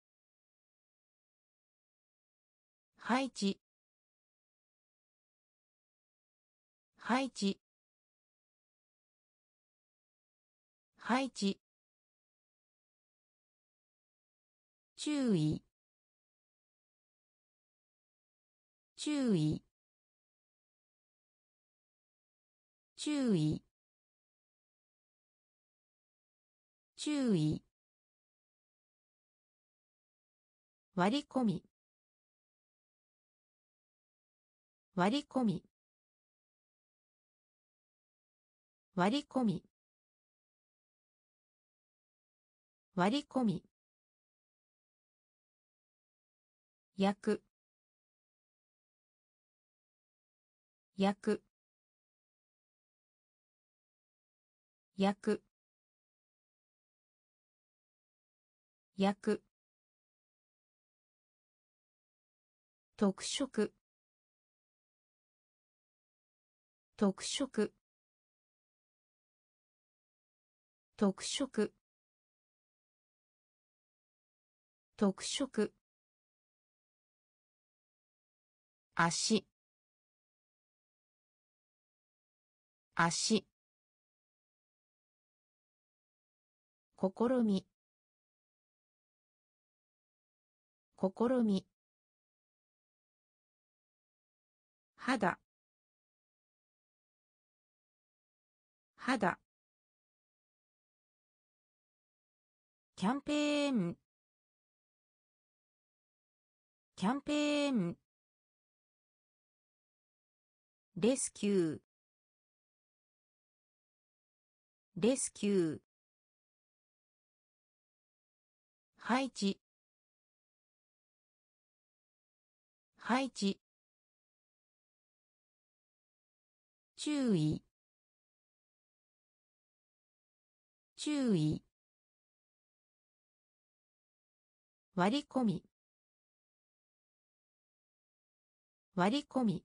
配置配置配置注意注意注意注意割り込み割り込み割り込み割り込み焼く焼く焼く焼く特色特色特色特色足足試み試み肌肌キャンペーンキャンペーンレスキューレスキュー配置配置注意注意割り込み割り込み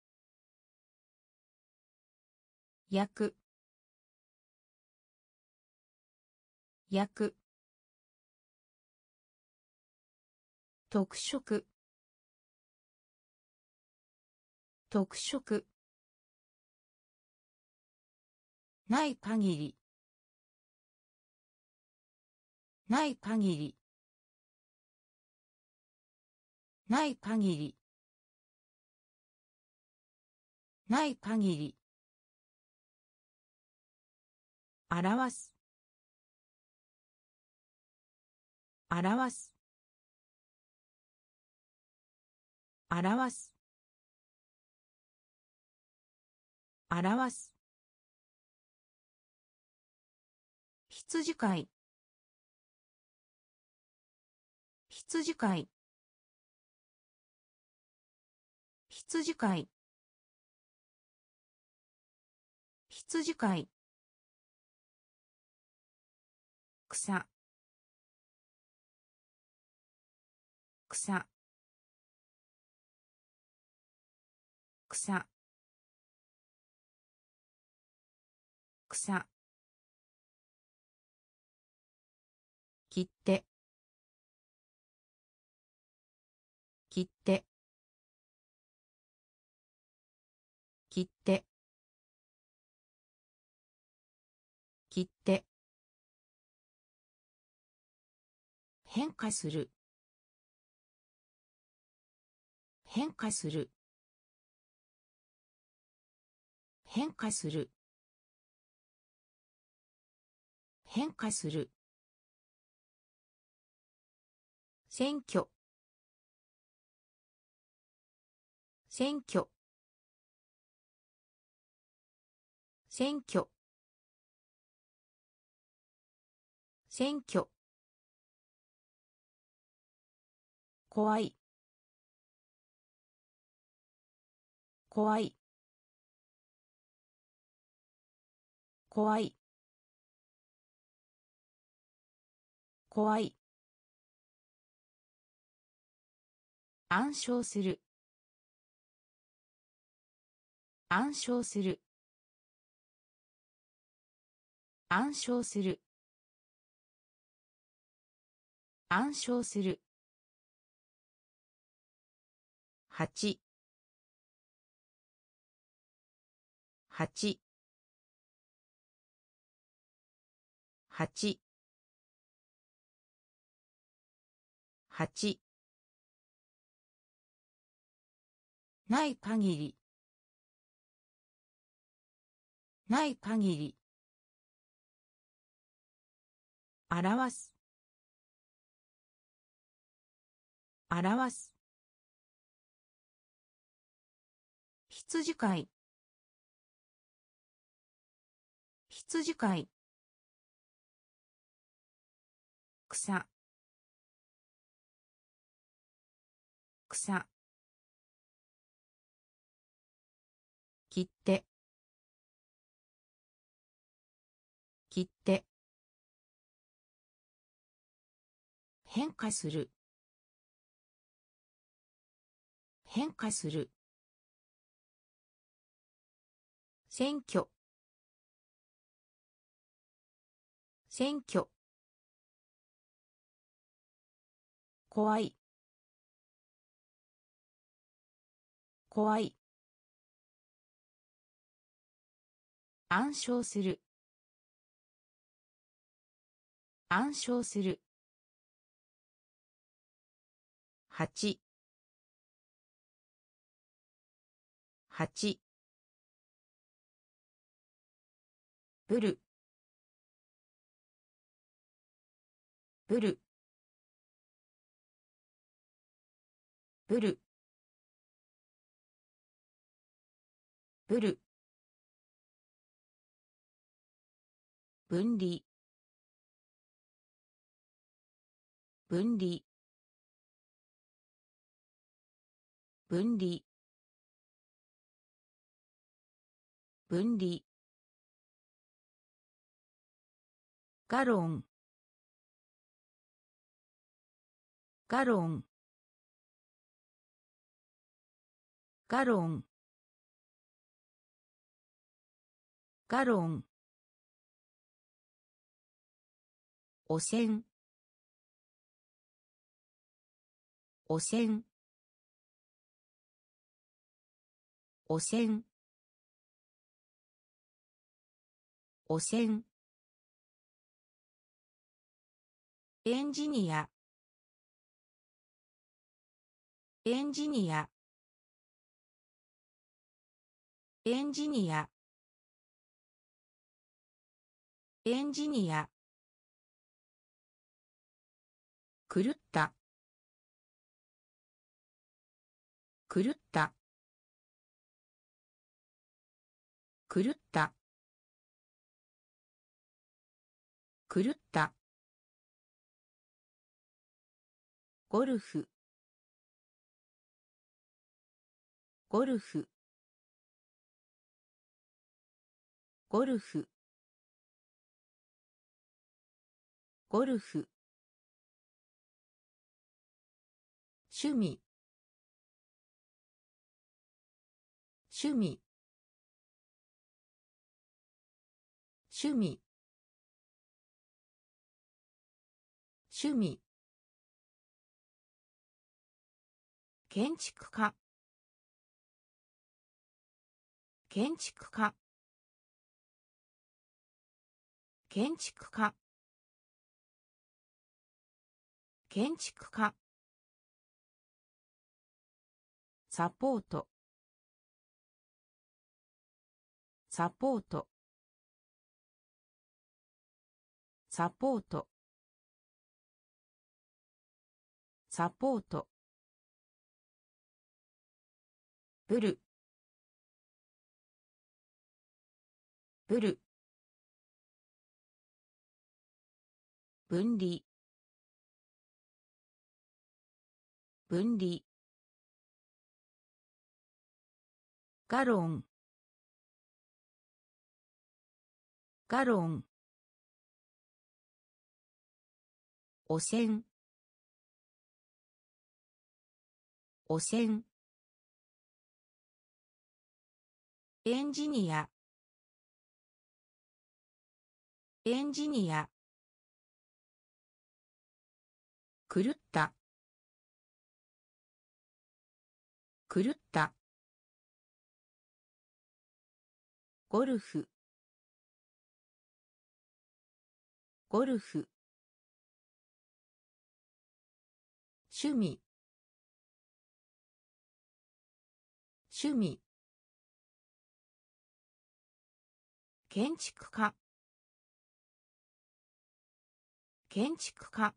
焼く焼く特色特色ない限りない限りない限りない限り表す表す表す表す羊飼い羊飼い羊飼い羊飼い草草草草切って切って切って切って変化する変化する変化する変化する選挙選挙選挙選挙怖い怖い怖い怖い暗唱する暗唱する暗唱する暗唱する8 8 8 8ない限りない限り表す表す羊飼い羊飼い、草、草、切って、切って、変化する、変化する、選挙、選挙、怖い、怖い、暗唱する、暗唱する、8、8、ブル、ブル、ブル、ブル、分離、分離、分離、分離、ガロン、ガロン、ガロン、ガロン、汚染、汚染、汚染、汚染、エンジニア、エンジニア、エンジニア、エンジニア、狂った、狂った、狂った、狂った、ゴルフ、ゴルフ、ゴルフ、ゴルフ、趣味、趣味、趣味、趣味、建築家、建築家、建築家、建築家、サポート、サポート、サポート、サポート、ブル、ブル、分離、分離、ガロン、ガロン、汚染、汚染、エンジニア、エンジニア、狂った、狂った、ゴルフ、ゴルフ、趣味、趣味、建築家、建築家、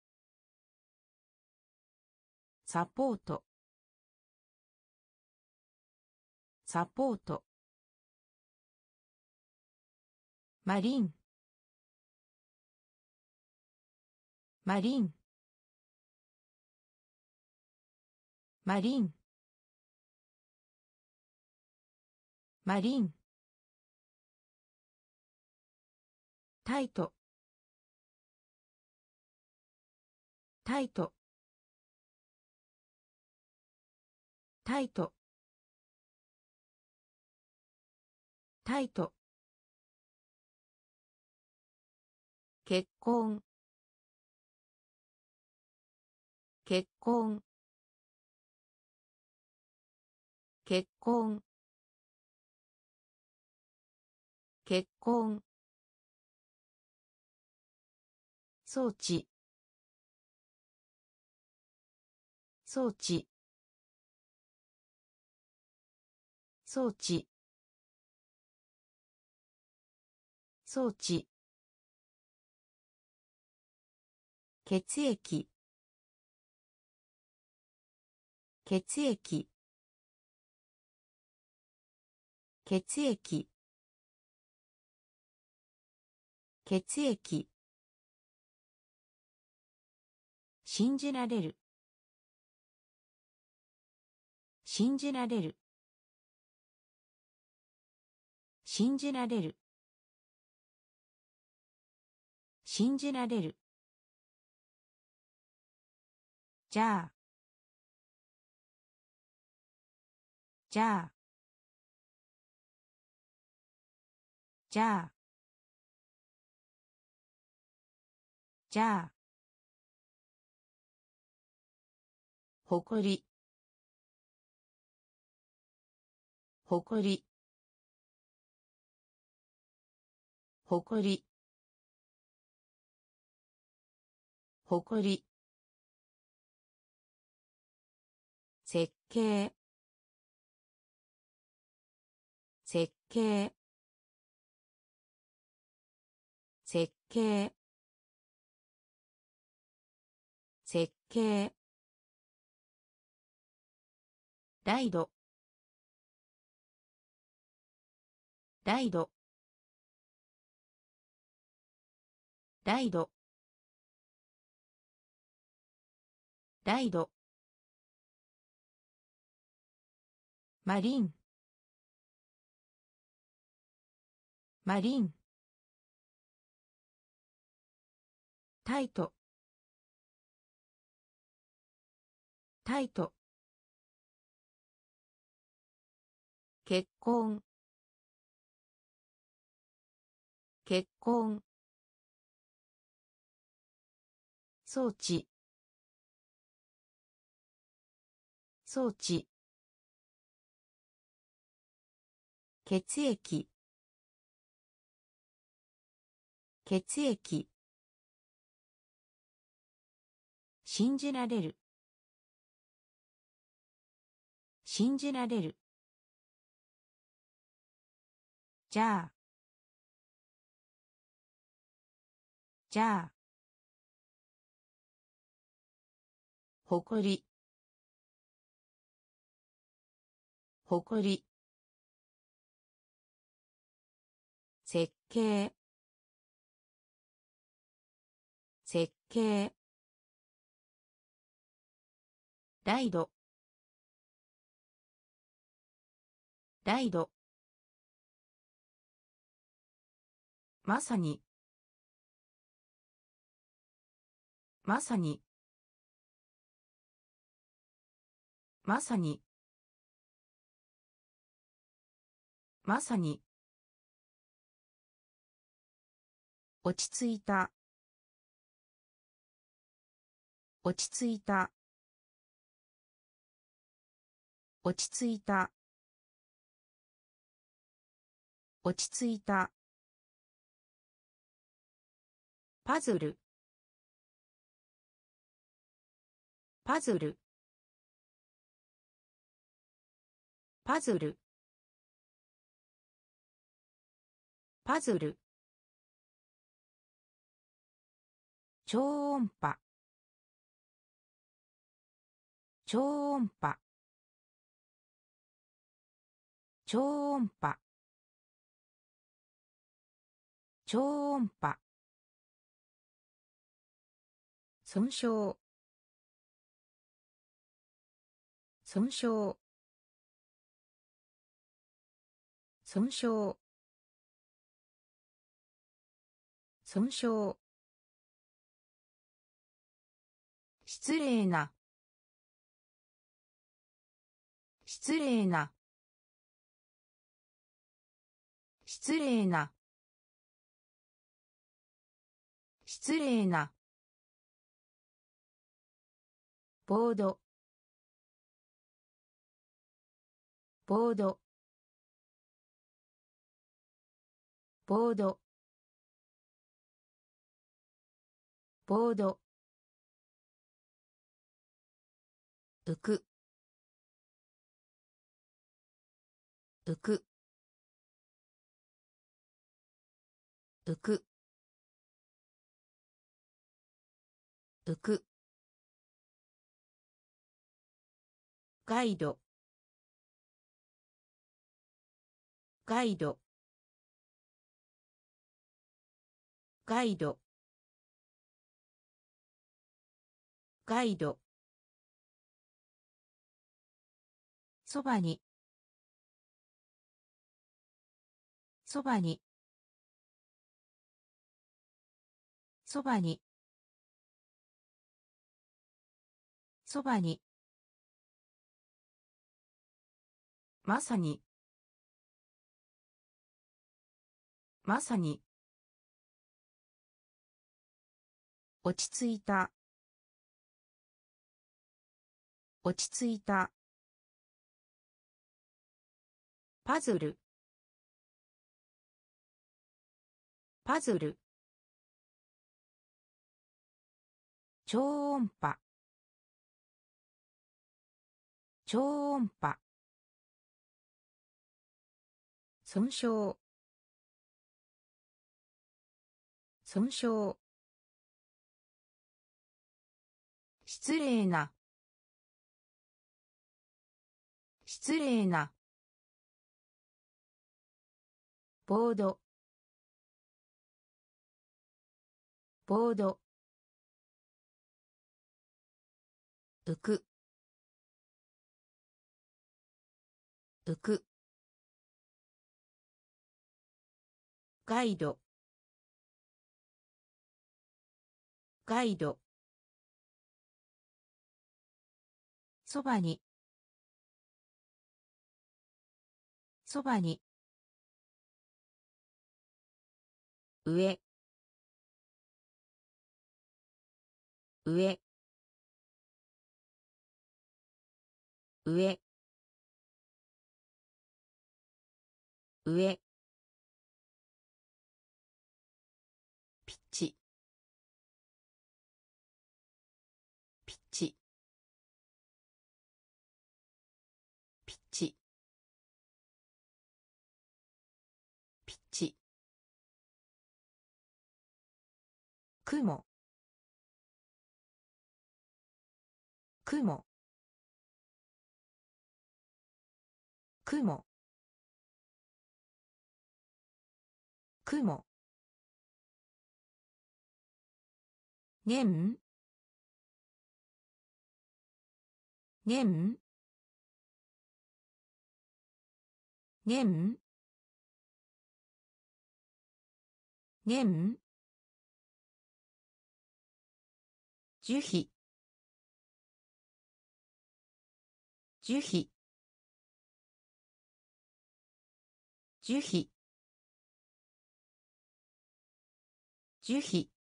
サポート、サポート、 マリンマリンマリンマリンタイトタイトタイトタイト結婚結婚結婚結婚装置装置装置装置血液血液血液血液信じられる信じられる信じられる信じられるじゃあじゃあじゃあじゃあ誇り誇り誇り誇り設計設計設計設計ライドライドライドライドマリンマリンタイトタイト結婚結婚装置装置血液血液信じられる信じられるじゃあじゃあ誇り誇り設計設計ライドライドまさにまさにまさにまさに落ち着いた落ち着いた落ち着いた落ち着いたパズルパズルパズルパズル超音波超音波超音波超音波損傷損傷損傷損傷失礼な失礼な失礼な失礼なボードボードボードボード浮く浮く浮く浮くガイドガイドガイドガイドそばにそばにそばにそばにまさにまさに落ち着いた落ち着いたパズルパズル超音波超音波損傷損傷失礼な失礼なボードボード浮く浮くガイドガイドそばにそばに上上上上ピッチピッチピッチピッチ雲雲雲雲年年年年樹皮樹皮樹皮樹皮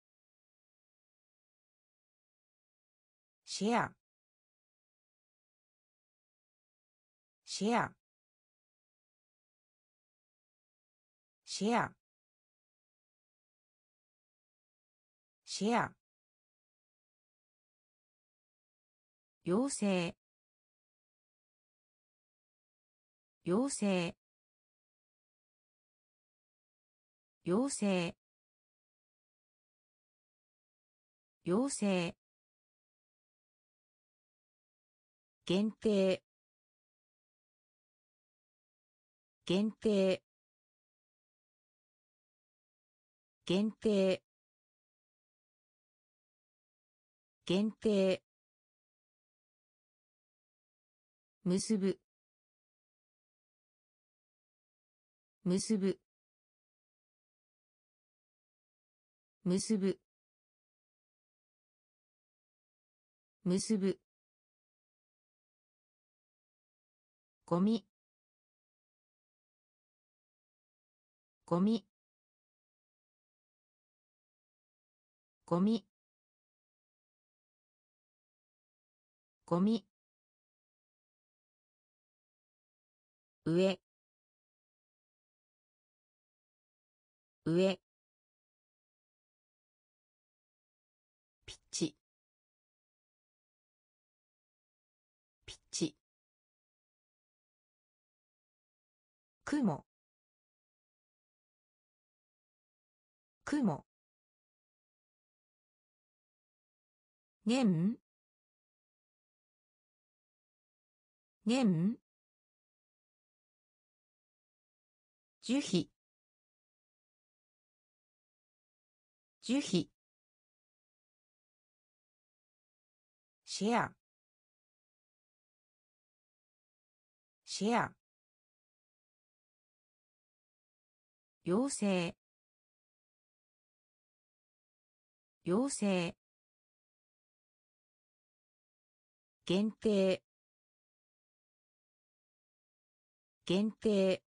シェアシェアシェアシェア妖精妖精妖精妖精限定限定限定限定結ぶ結ぶ結ぶ結ぶゴミゴミゴミゴミ上上ピッチピッチ雲雲年年樹皮樹皮シェアシェア妖精妖精限定限定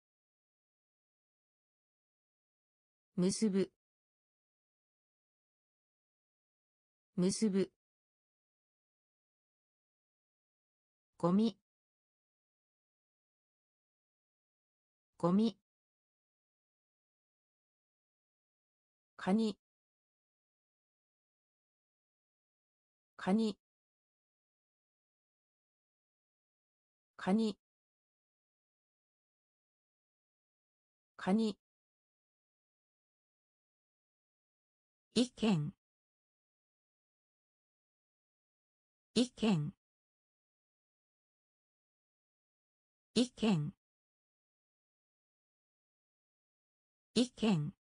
結ぶ結ぶゴミゴミカニカニカニカニ意見意見意見意見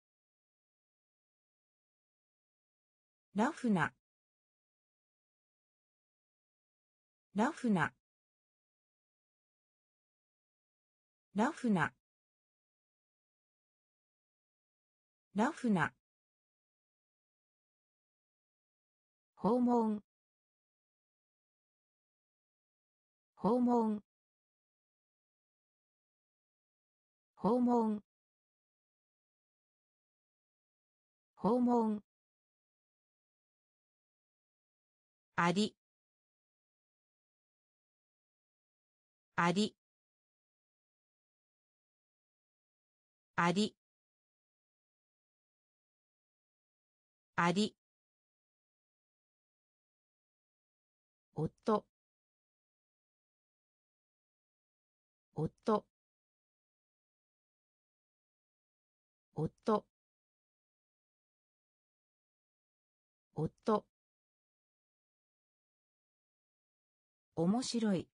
ラフなラフなラフなラフな訪問訪問訪問訪問ありありありあり夫夫夫夫面白い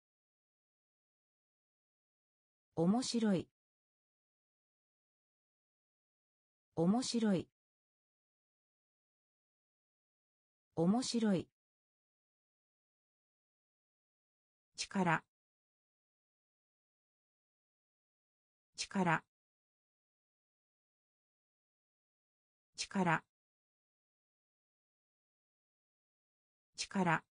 面白い面白い面白い力力力力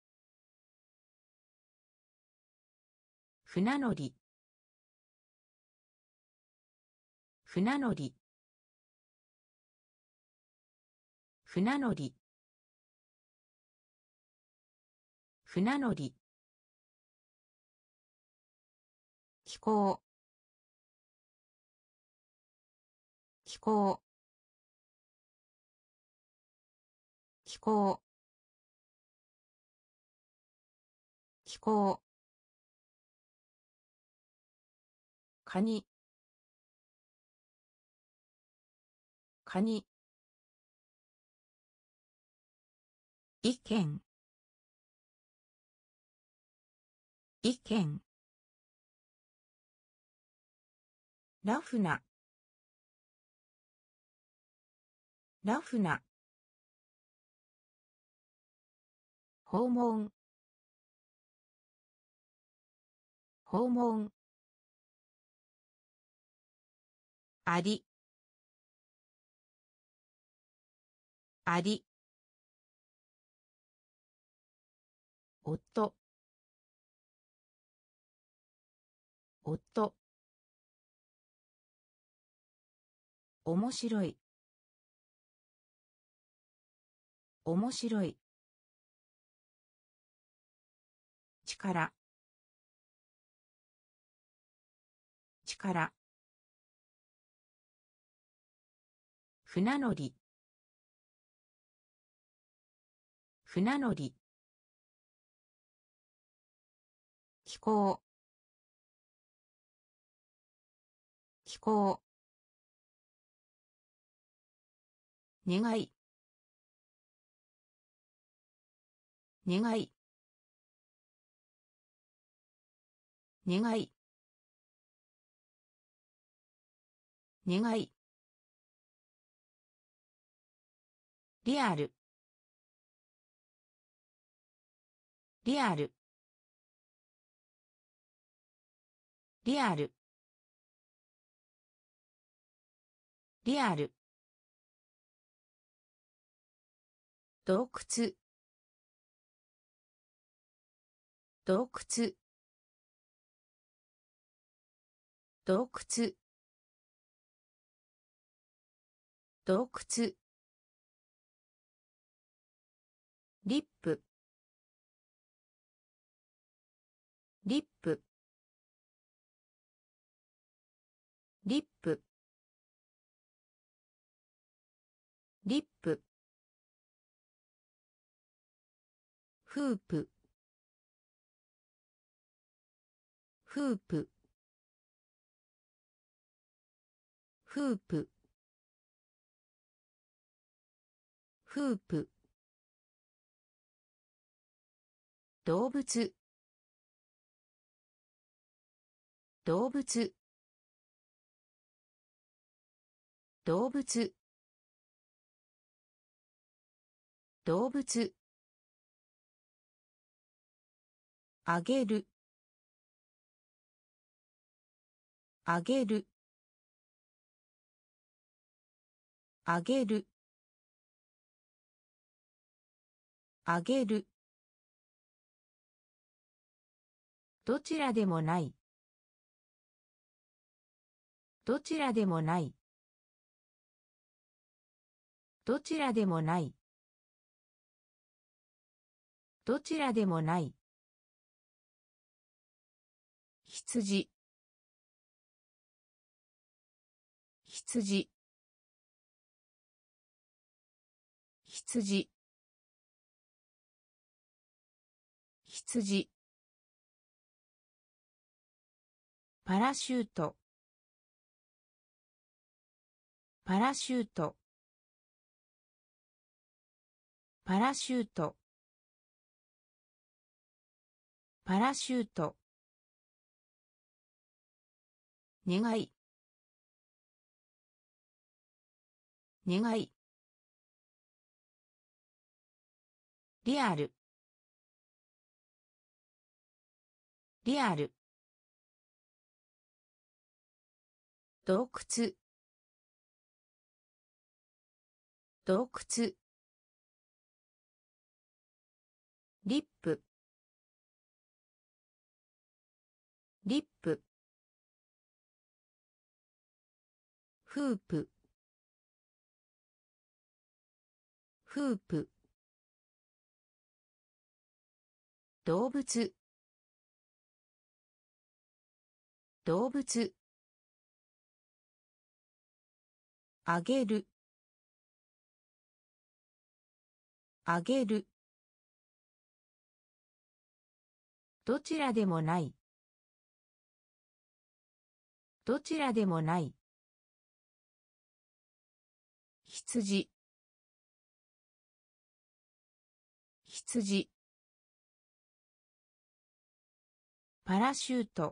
船乗り船乗り船乗り船乗り気候気候気候気候カニカニ意見意見ラフなラフな訪問訪問ありあり夫夫面白い面白い力力船乗り船乗り気候気候願い願い願い願いリアルリアルリアルリアル洞窟洞窟洞窟洞窟リップリップリップリップフープフープフープフープ動物動物動物動物あげるあげるあげるあげるどちらでもないどちらでもないどちらでもないどちらでもない羊羊羊羊パラシュートパラシュートパラシュートパラシュート願い願いリアルリアル洞窟洞窟リップリップフープフープ動物動物あげるあげるどちらでもないどちらでもない羊羊パラシュート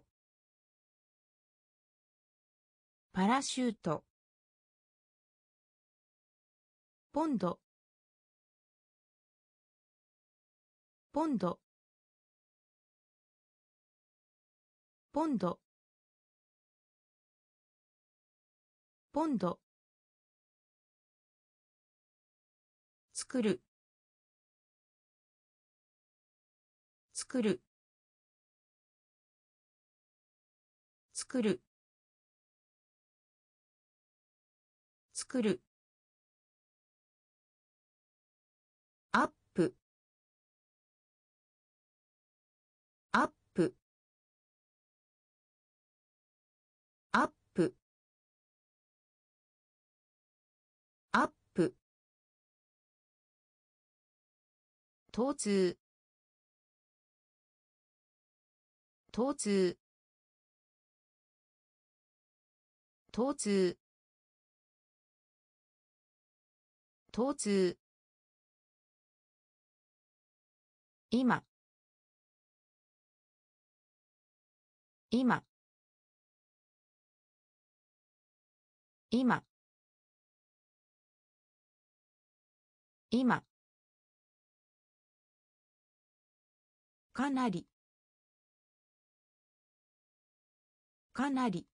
パラシュートポンドポンドポンドポンド作る作る作る作るアップアップアップアップ疼痛疼痛疼痛疼痛今今今今かなりかなり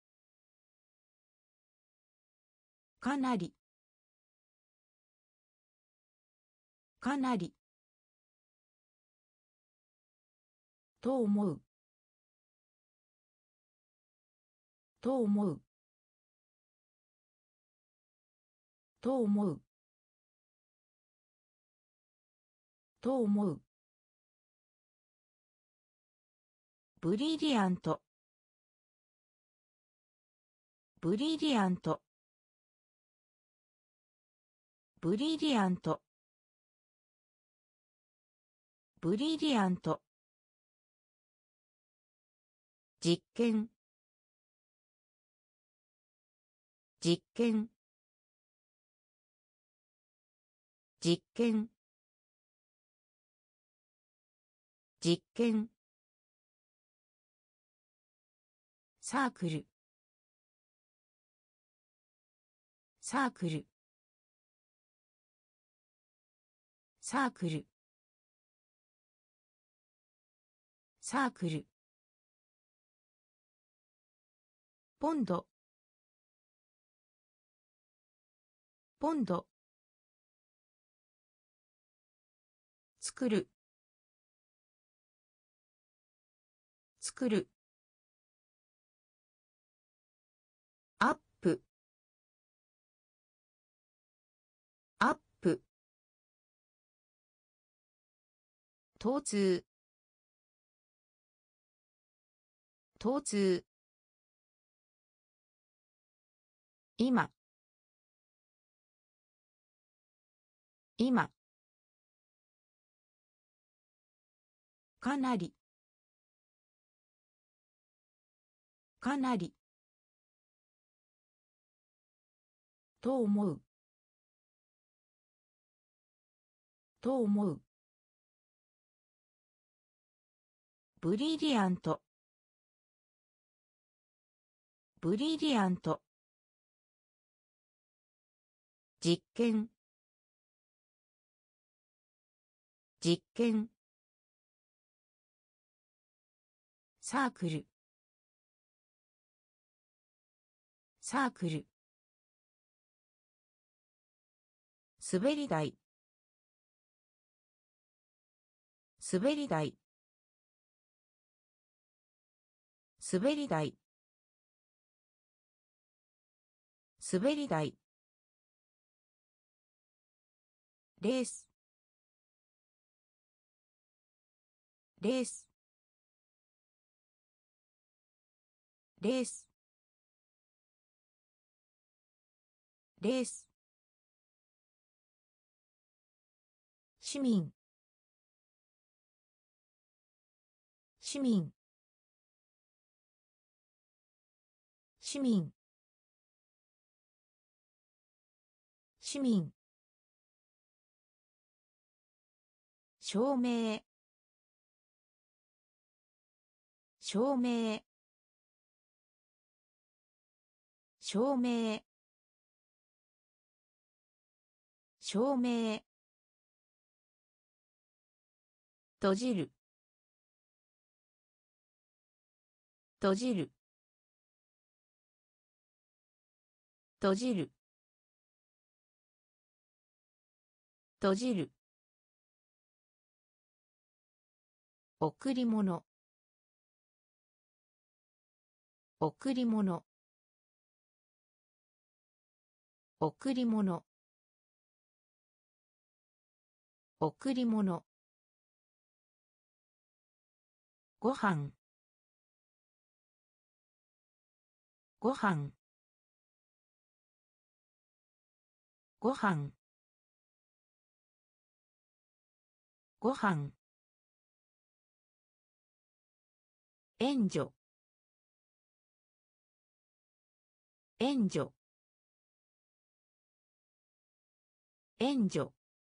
かなりかなりと思うと思うと思うと思うブリリアントブリリアントブリリアントブリリアント実験実験実験実験サークルサークルサークルサークルポンドポンド作る作るアップアップ疼痛疼痛今今かなりかなりと思うと思うブリリアントブリリアント実験実験サークルサークル滑り台滑り台滑り台滑り台レースレースレースレース市民市民市民市民証明証明証明証明、閉じる、閉じる、閉じる、閉じる、贈り物、贈り物、贈り物、贈り物、ご飯、ご飯、ご飯、ご飯、援助、援助、援助、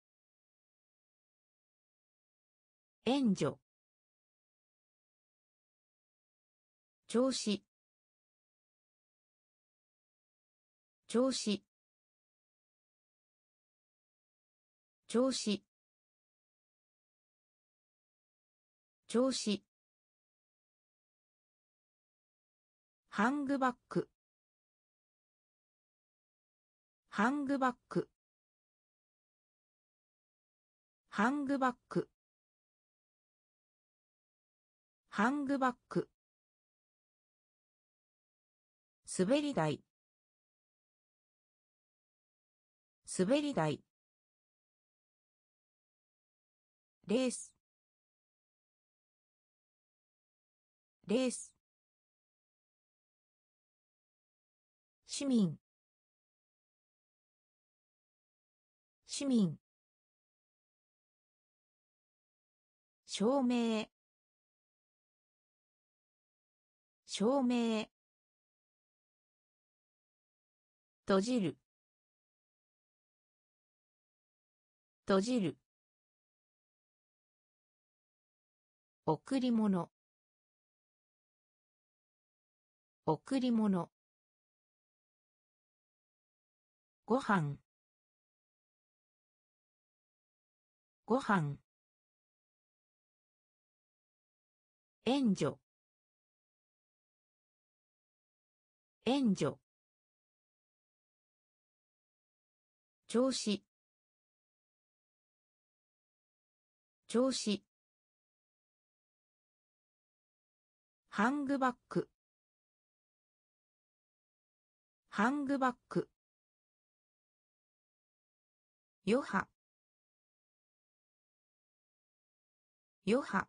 援助、調子、調子、調子、調子、ハングバック、ハングバック、ハングバック、ハングバック、滑り台、滑り台、レース、レース、市民、市民、証明、証明、閉じる、閉じる、贈り物、贈り物、ご飯、ご飯、援助、援助、調子、調子、ハングバック、ハングバック、余波、余波、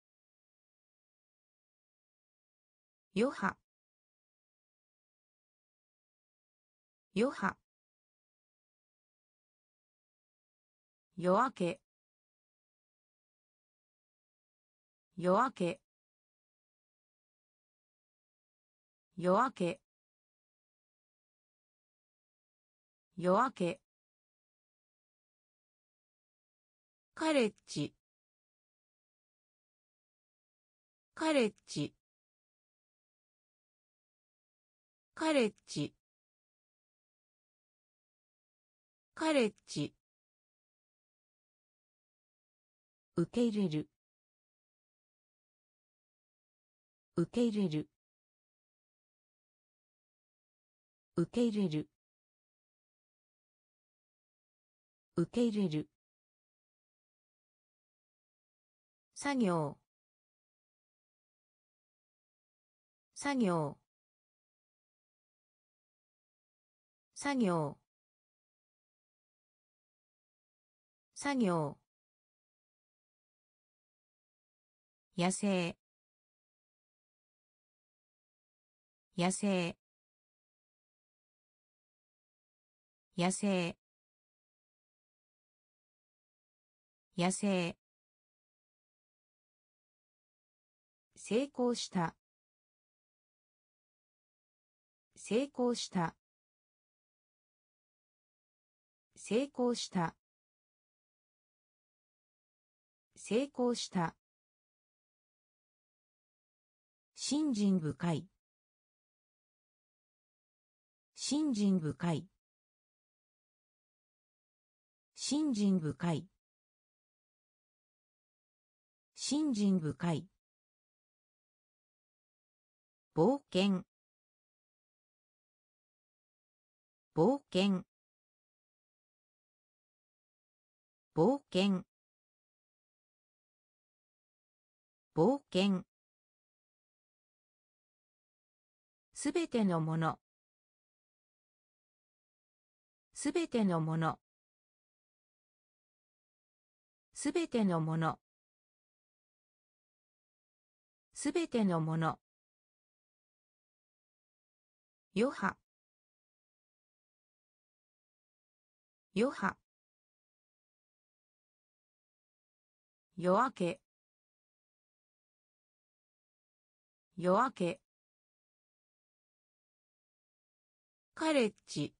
余波、余波、夜明け、夜明け、夜明け、夜明け、カレッジ、カレッジ、カレッジ、カレッジ、受け入れる、受け入れる、受け入れる、受け入れる、作業、作業、作業、作業、野生、野生、野生、野生、成功した、成功した、成功した、成功した、信心深い、信心深い、 信心深い。信心深い。冒険。冒険。冒険。冒険。すべてのもの。すべてのもの。すべてのもの。すべてのもの。余波。余波。夜明け。夜明け。カレッジ。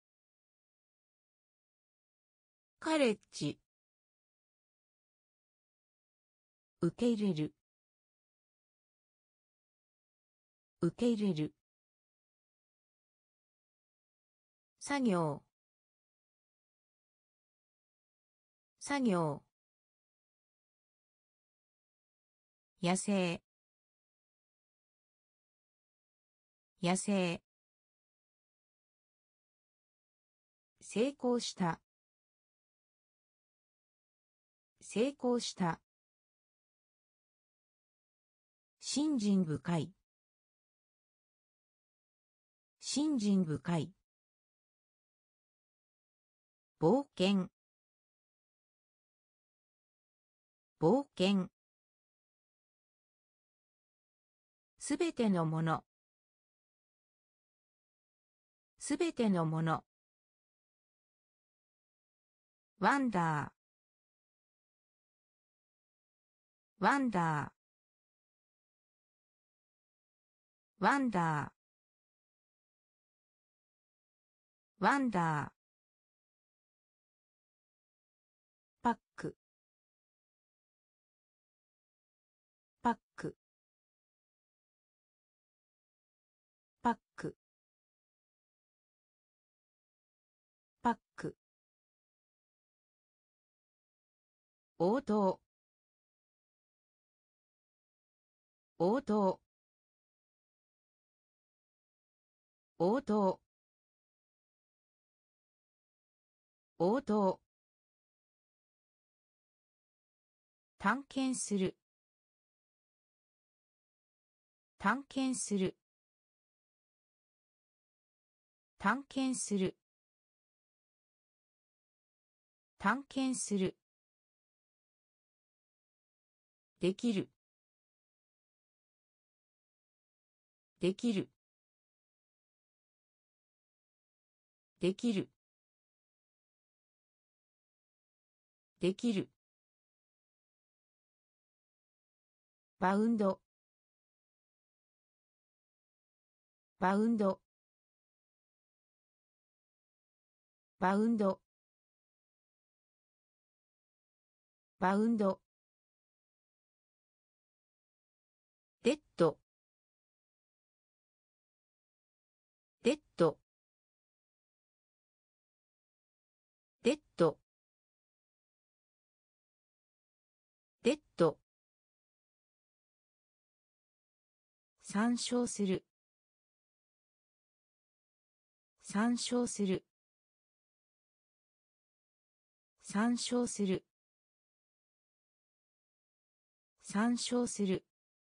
カレッジ。受け入れる。受け入れる。作業。作業。野生。野生。成功した。成功した。信心深い。信心深い。冒険。冒険。すべてのもの。すべてのもの。ワンダー。ワンダー。ワンダー。ワンダー。パック。パック。パック。パック。応答。応答。応答。応答。探検する。探検する。探検する。探検する。できる。できる。できる。できる。バウンド。バウンド。バウンド。バウンド。デッド。デッド。デッド。デッド。参照する。参照する。参照する。参照する。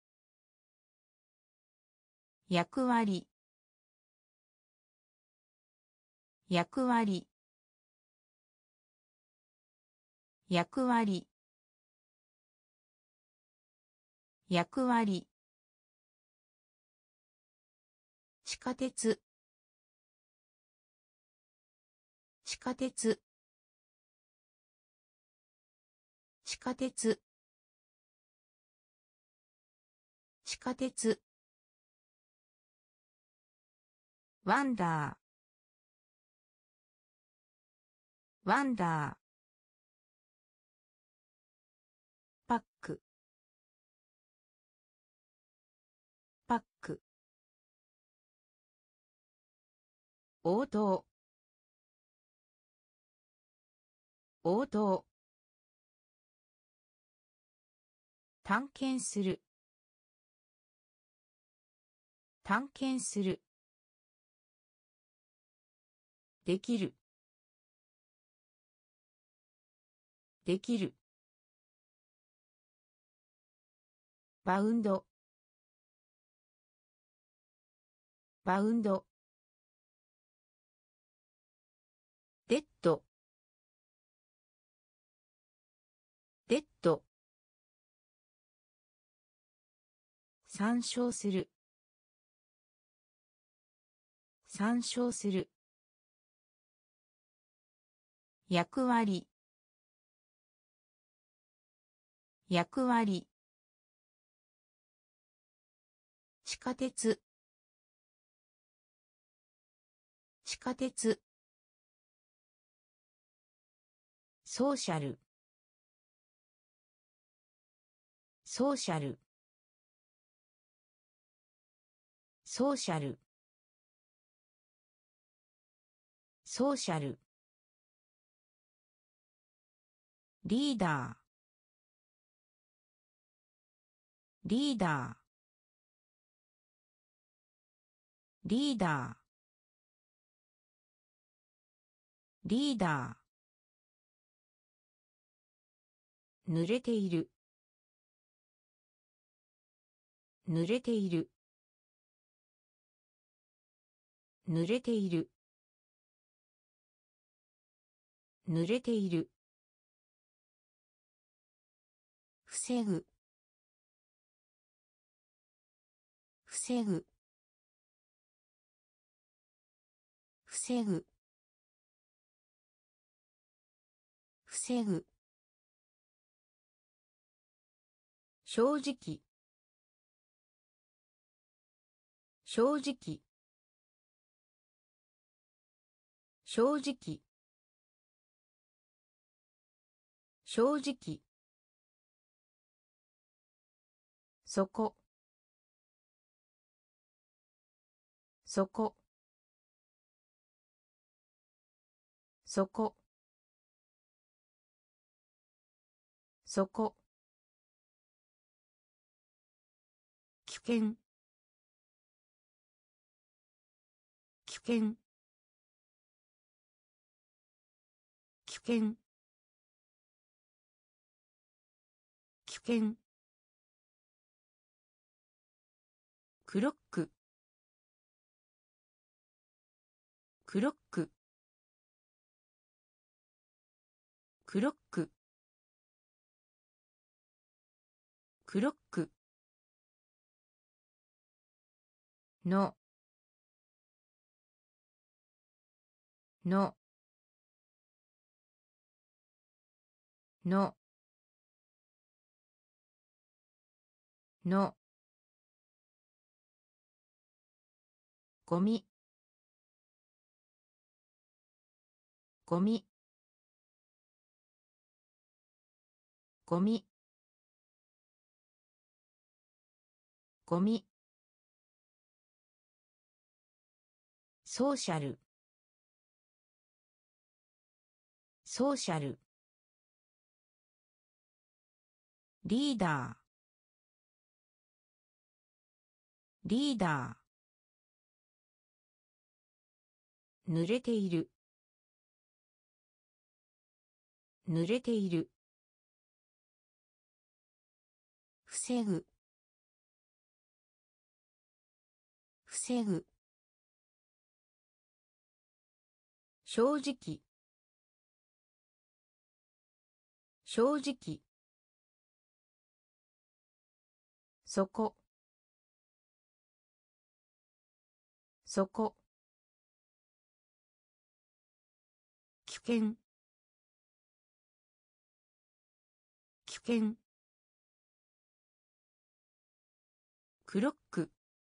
役割。役割。役割。役割。地下鉄。地下鉄。地下鉄。地下鉄。ワンダー。ワンダー。パック。パック。応答。 応答探検する探検するできるできるバウンドバウンドデッドデッド参照する参照する役割役割地下鉄地下鉄ソーシャルソーシャルソーシャルソーシャルリーダーリーダーリーダーリーダー濡れている濡れている濡れている濡れている防ぐ防ぐ防ぐ防ぐ正直正直正直正直そこそこそこそこ危険危険危険危険クロッククロッククロッククロックののののゴミゴミゴミゴミソーシャルソーシャルリーダーリーダー濡れている濡れている防ぐ防ぐ正直正直そこそこ危険危険クロック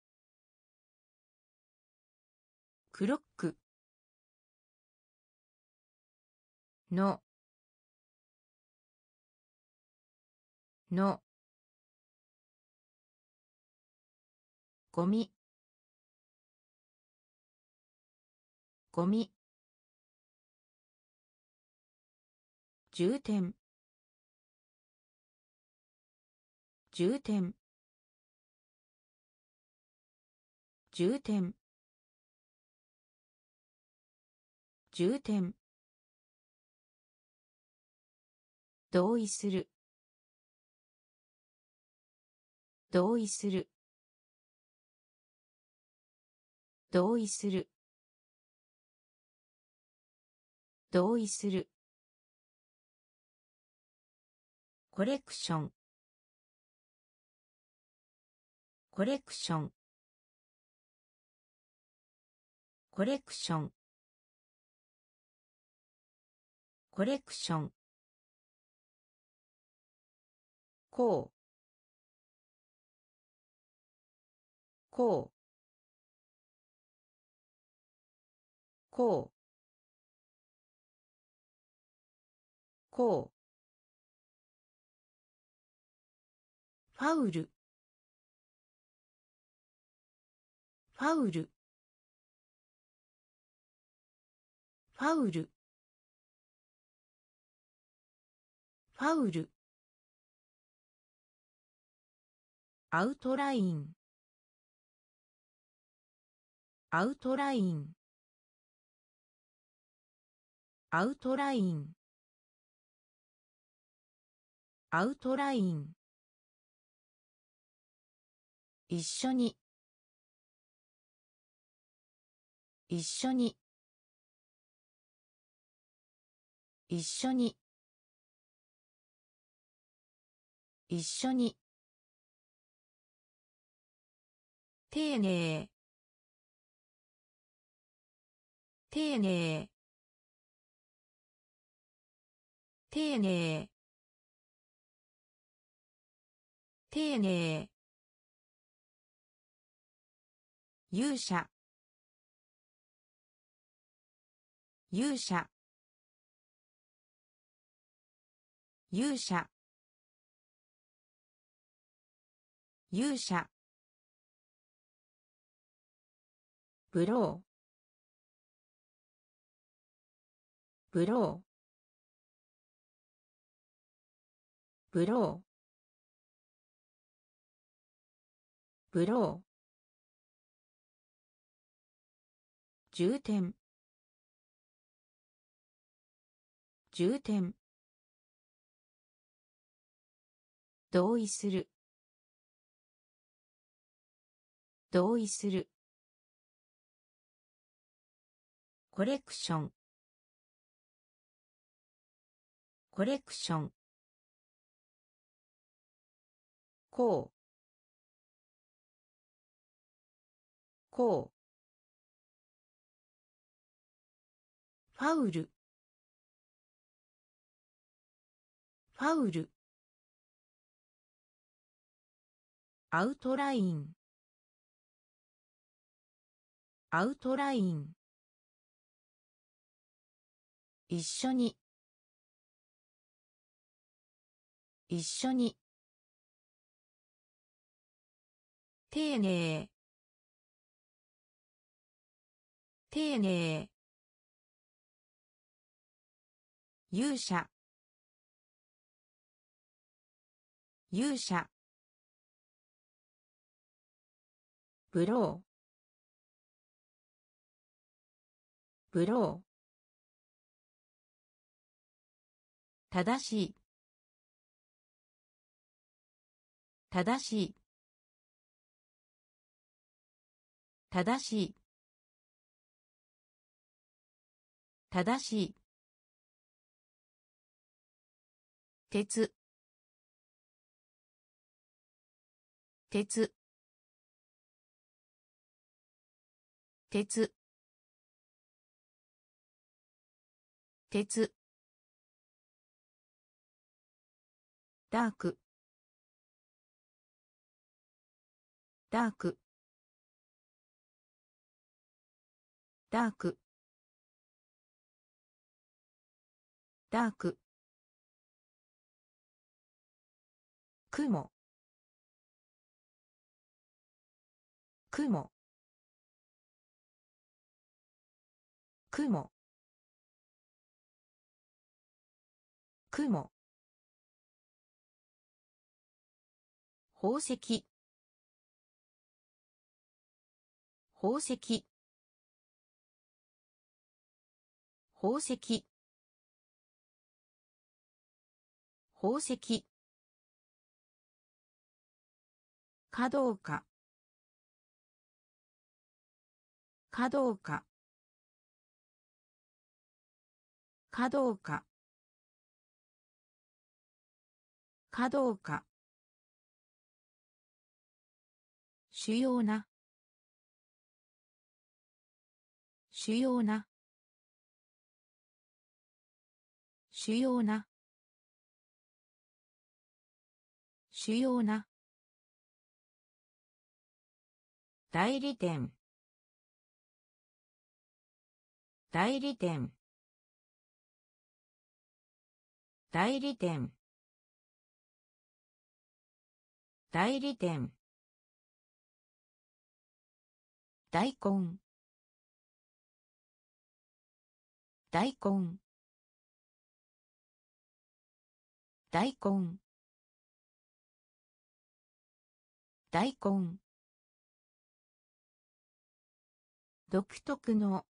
クロックののゴミゴミ重点重点重点重点同意する同意する同意する同意するコレクションコレクションコレクションコレクションこうこうこうこうファウルファウルファウルファウルアウトラインアウトラインアウトラインアウトライン一緒に一緒に一緒に一緒に丁寧丁寧丁寧丁寧勇者勇者勇者勇者ブローブローブローブロー重点重点同意する同意するコレクションコレクションこうこうファウルファウルアウトラインアウトライン一緒に一緒に丁寧丁寧勇者勇者ブローブロー正しい正しい正しい正しい鉄鉄鉄鉄ダークダークダークダーク雲雲雲雲、宝石、宝石、宝石、宝石、かどうか、かどうか、かどうか、かどうか、主要な、主要な、主要な、主要な、代理店、代理店、代理店、代理店、大根、大根、大根、大根、独特の、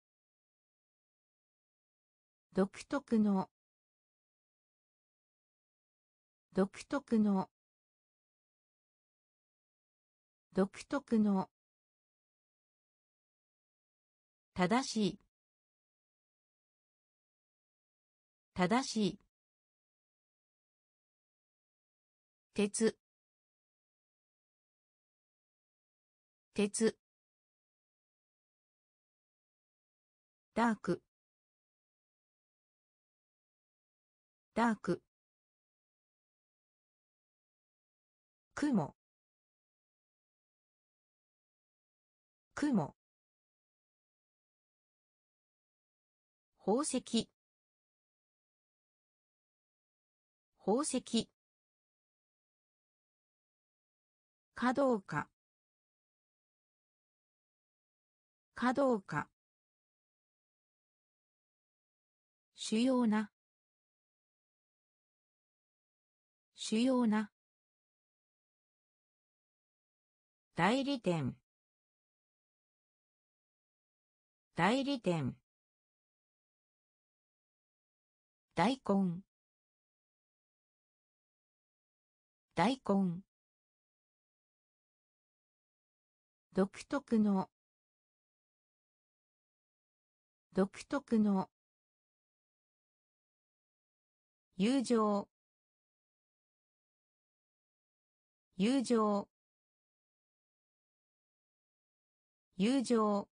独特の、独特の、独特の、正しい、正しい、鉄、鉄、ダーク、ダーク、雲、雲、宝石、宝石、かどうか、かどうか、主要な、主要な、代理店、代理店、大根、大根、独特の、独特の、友情、友情、友情、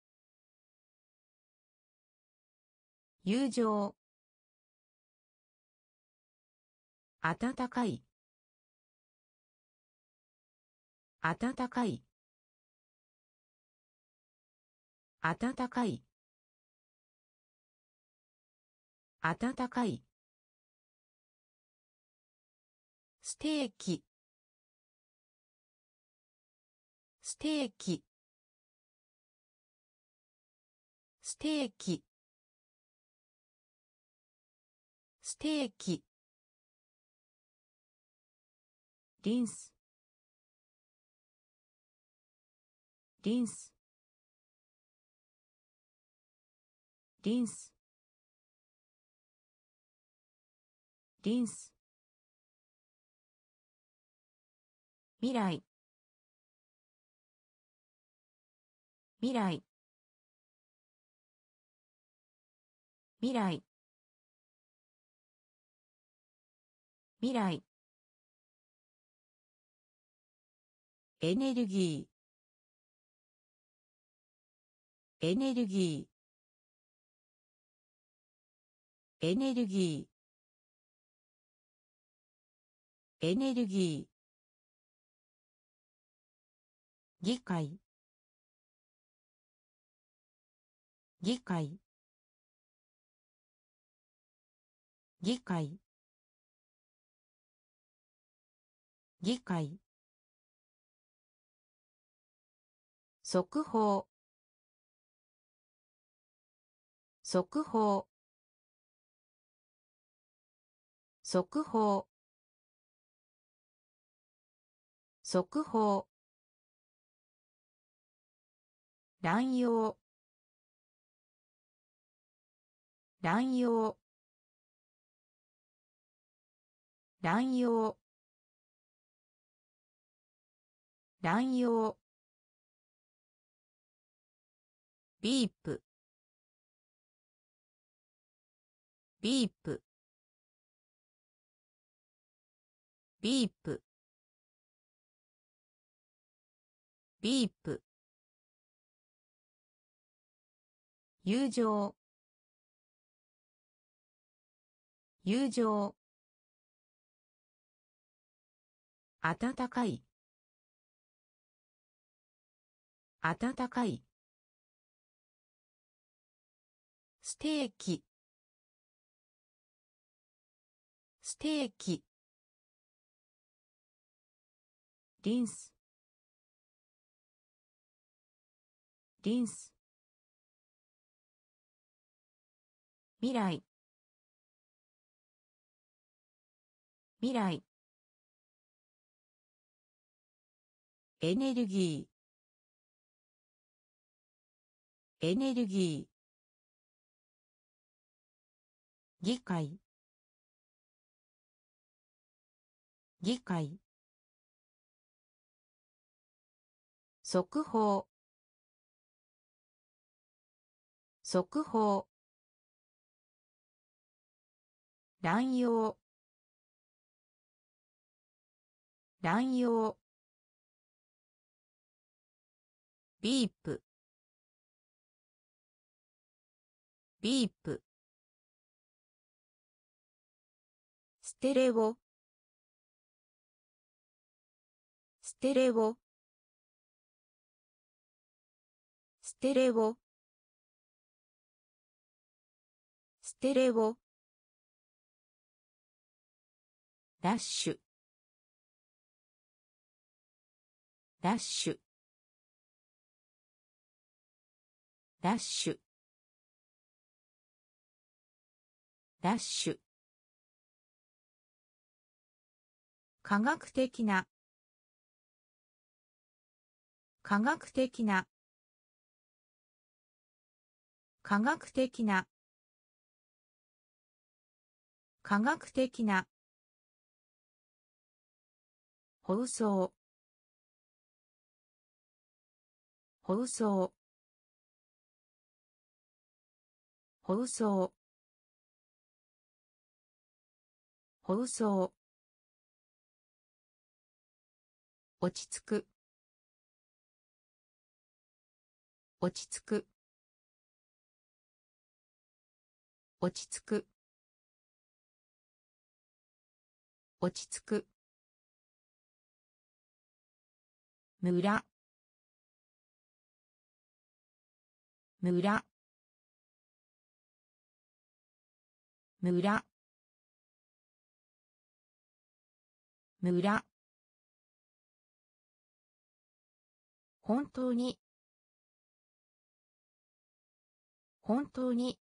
友情、暖かい、暖かい、暖かい、暖かい、ステーキ、ステーキ、ステーキ、ステーキ、リンス、リンス、リンス、リンス、未来、未来、未来、未来、エネルギー、エネルギー、エネルギー、エネルギー、議会、議会、議会、議会、速報、速報、 速報速報乱用乱用乱用乱用ビープビープビープビープ友情友情温かい温かいステーキステーキリンスリンス未来未来エネルギーエネルギー議会議会速報速報乱用乱用ビープビープステレオステレオステレオステレオダッシュダッシュダッシュダッシュ科学的な科学的な科学的な科学的な放送放送放送放送落ち着く落ち着く落ち着く落ち着く村村村村本当に本当に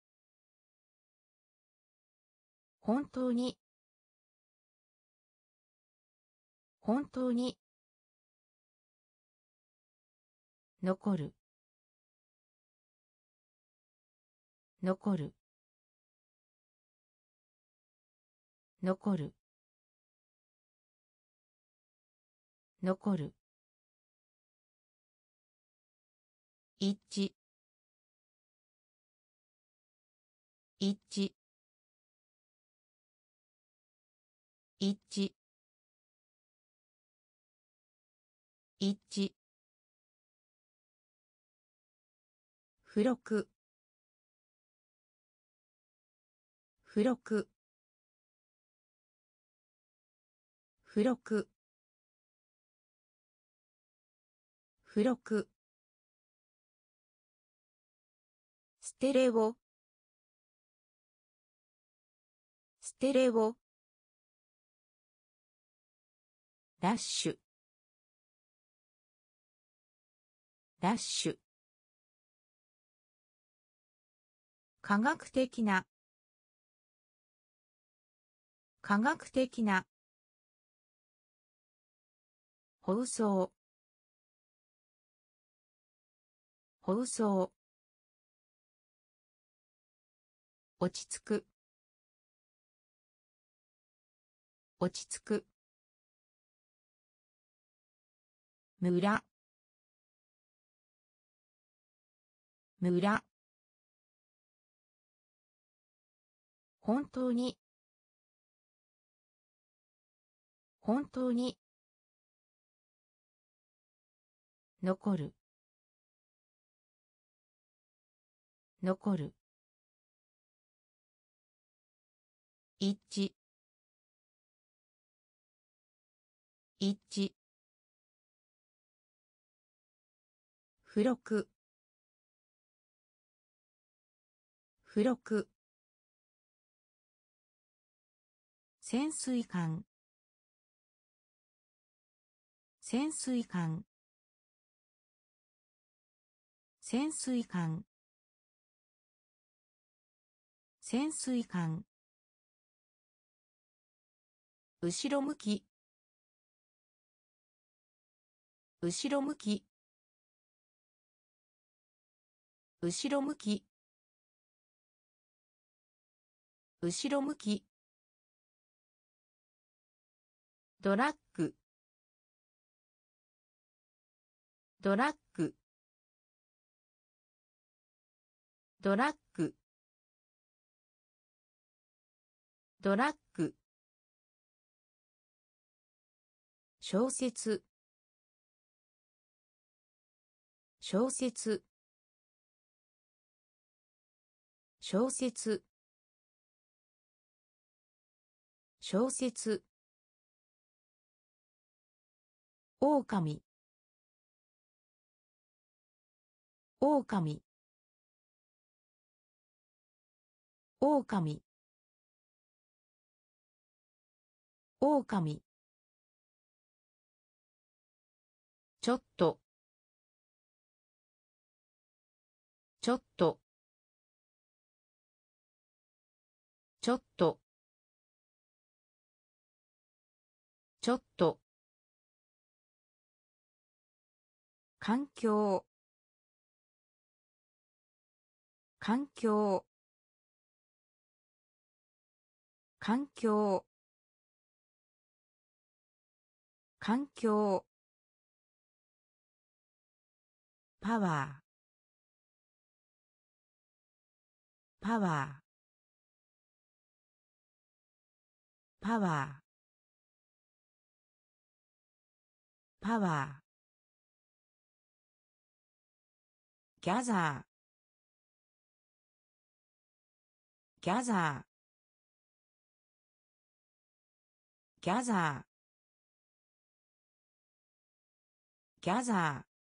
本当に本当に残る残る残る残る一致一致一致一致付録付録付録付録ステレオステレオダッシュダッシュ科学的な科学的な放送放送落ち着く落ち着く村村本当に本当に残る残る一致一致付録付録潜水艦潜水艦潜水艦潜水艦後ろ向き後ろ向き後ろ向き後ろ向きドラッグドラッグドラッグドラッグ小説小説小説小説狼狼狼狼ちょっとちょっとちょっとちょっと環境環境環境環境パワーパワーパワーパワーギャザーギャザーギャザーギャザー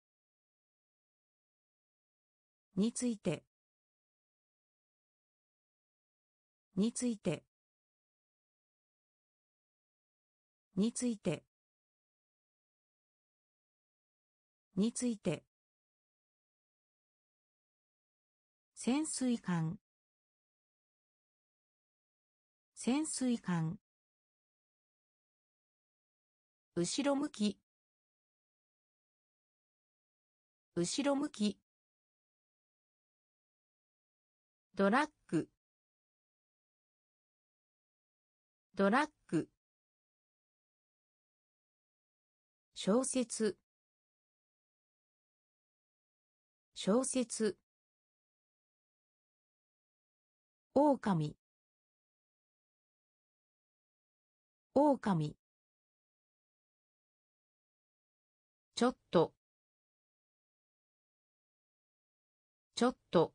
についてについてについてについて潜水艦潜水艦後ろ向き後ろ向きドラッグドラッグ小説小説狼狼ちょっとちょっと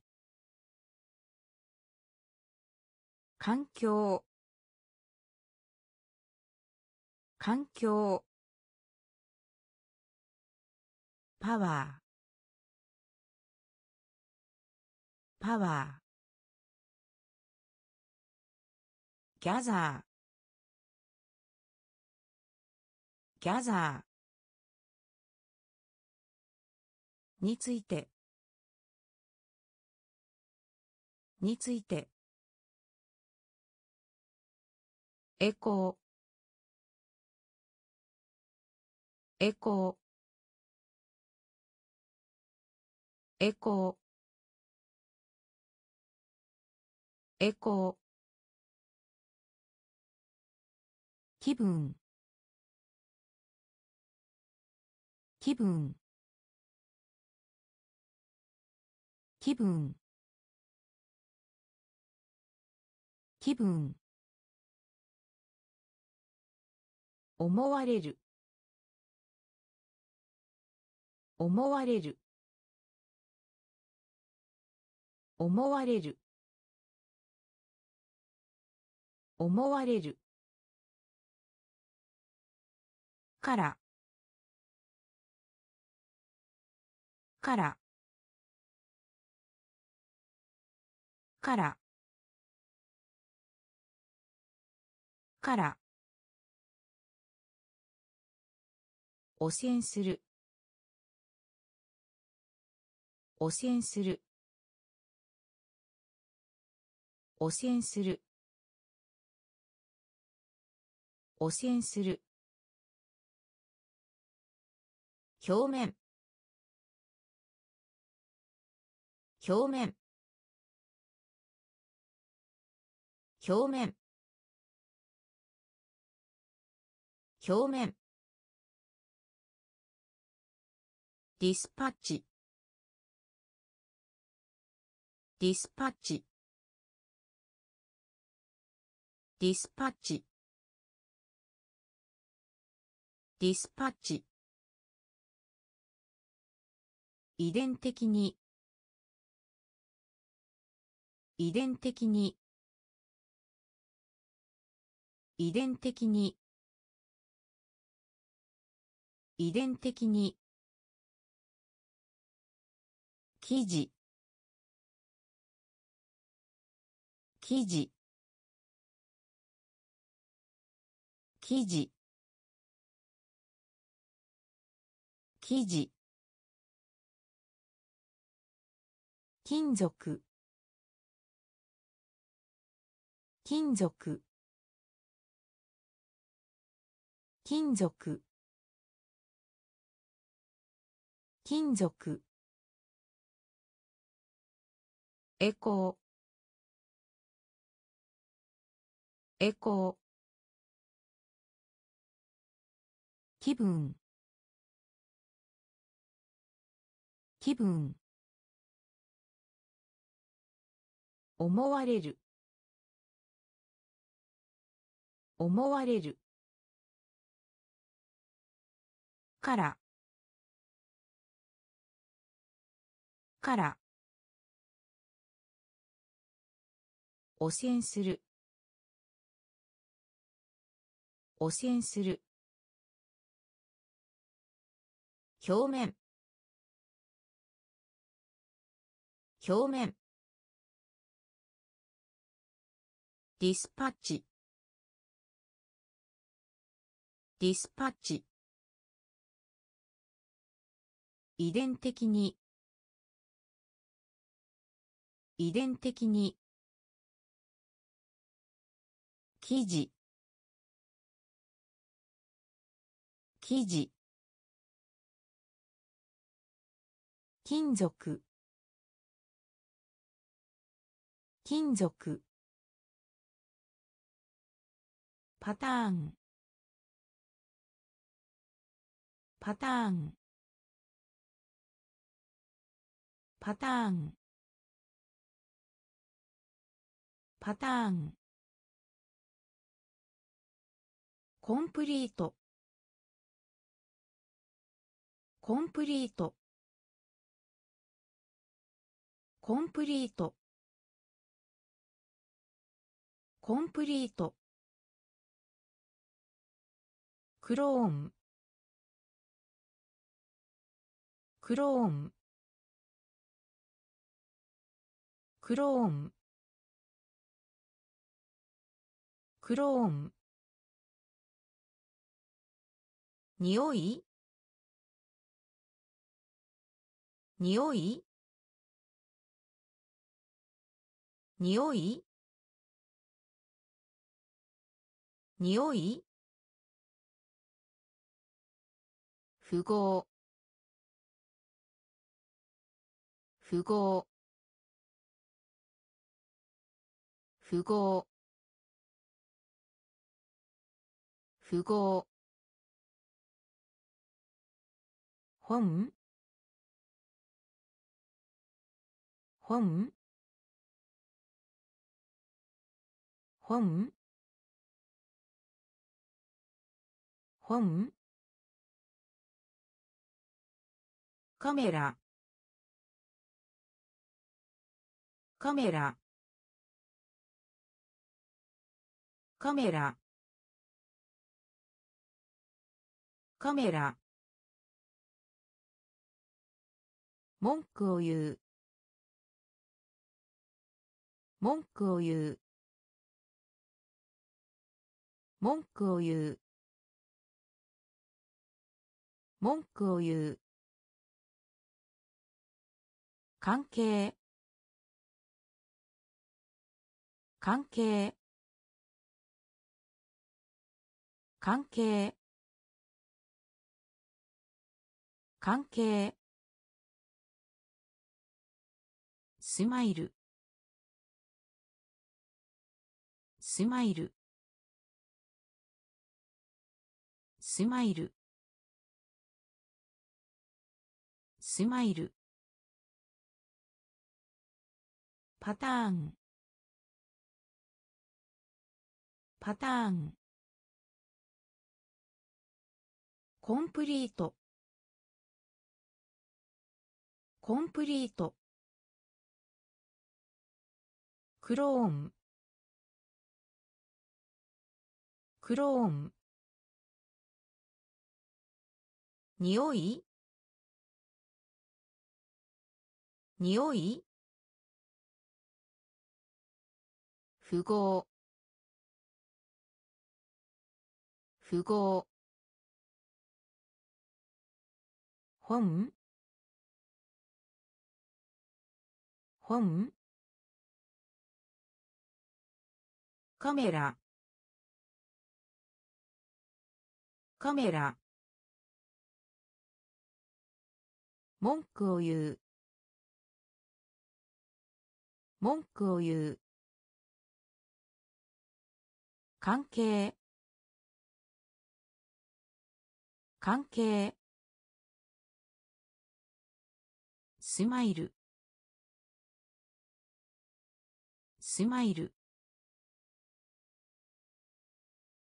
環境環境パワーパワーギャザーギャザーについてについてエコーエコーエコーエコー気分気分気分気分思われる思われる思われる思われるからからからから汚染する汚染する汚染する汚染する表面表面表面表面ディスパッチディスパッチディスパッチディスパッチ遺伝的に遺伝的に遺伝的に遺伝的に記事記事記事記事金属金属金属金属エコーエコー気分気分思われる思われるからから汚染する汚染する表面表面ディスパッチディスパッチ遺伝的に遺伝的に記事記事金属金属パターンパターンパターンパターンコンプリートコンプリートコンプリートコンプリートクローンクローンクローンクローン匂い匂い匂い匂い、符号、符号、符号、符号、本、本、本、本、カメラ、カメラ、カメラ、カメラ、文句を言う、文句を言う、文句を言う、文句を言う、関係、関係、関係、関係、スマイル、スマイル、スマイル、スマイル、パターン、パターン、コンプリート、コンプリート、クローン、クローン、匂い、匂い、符号、符号、本、本、カメラ、カメラ、文句を言う、文句を言う、関係、関係、スマイル、スマイル、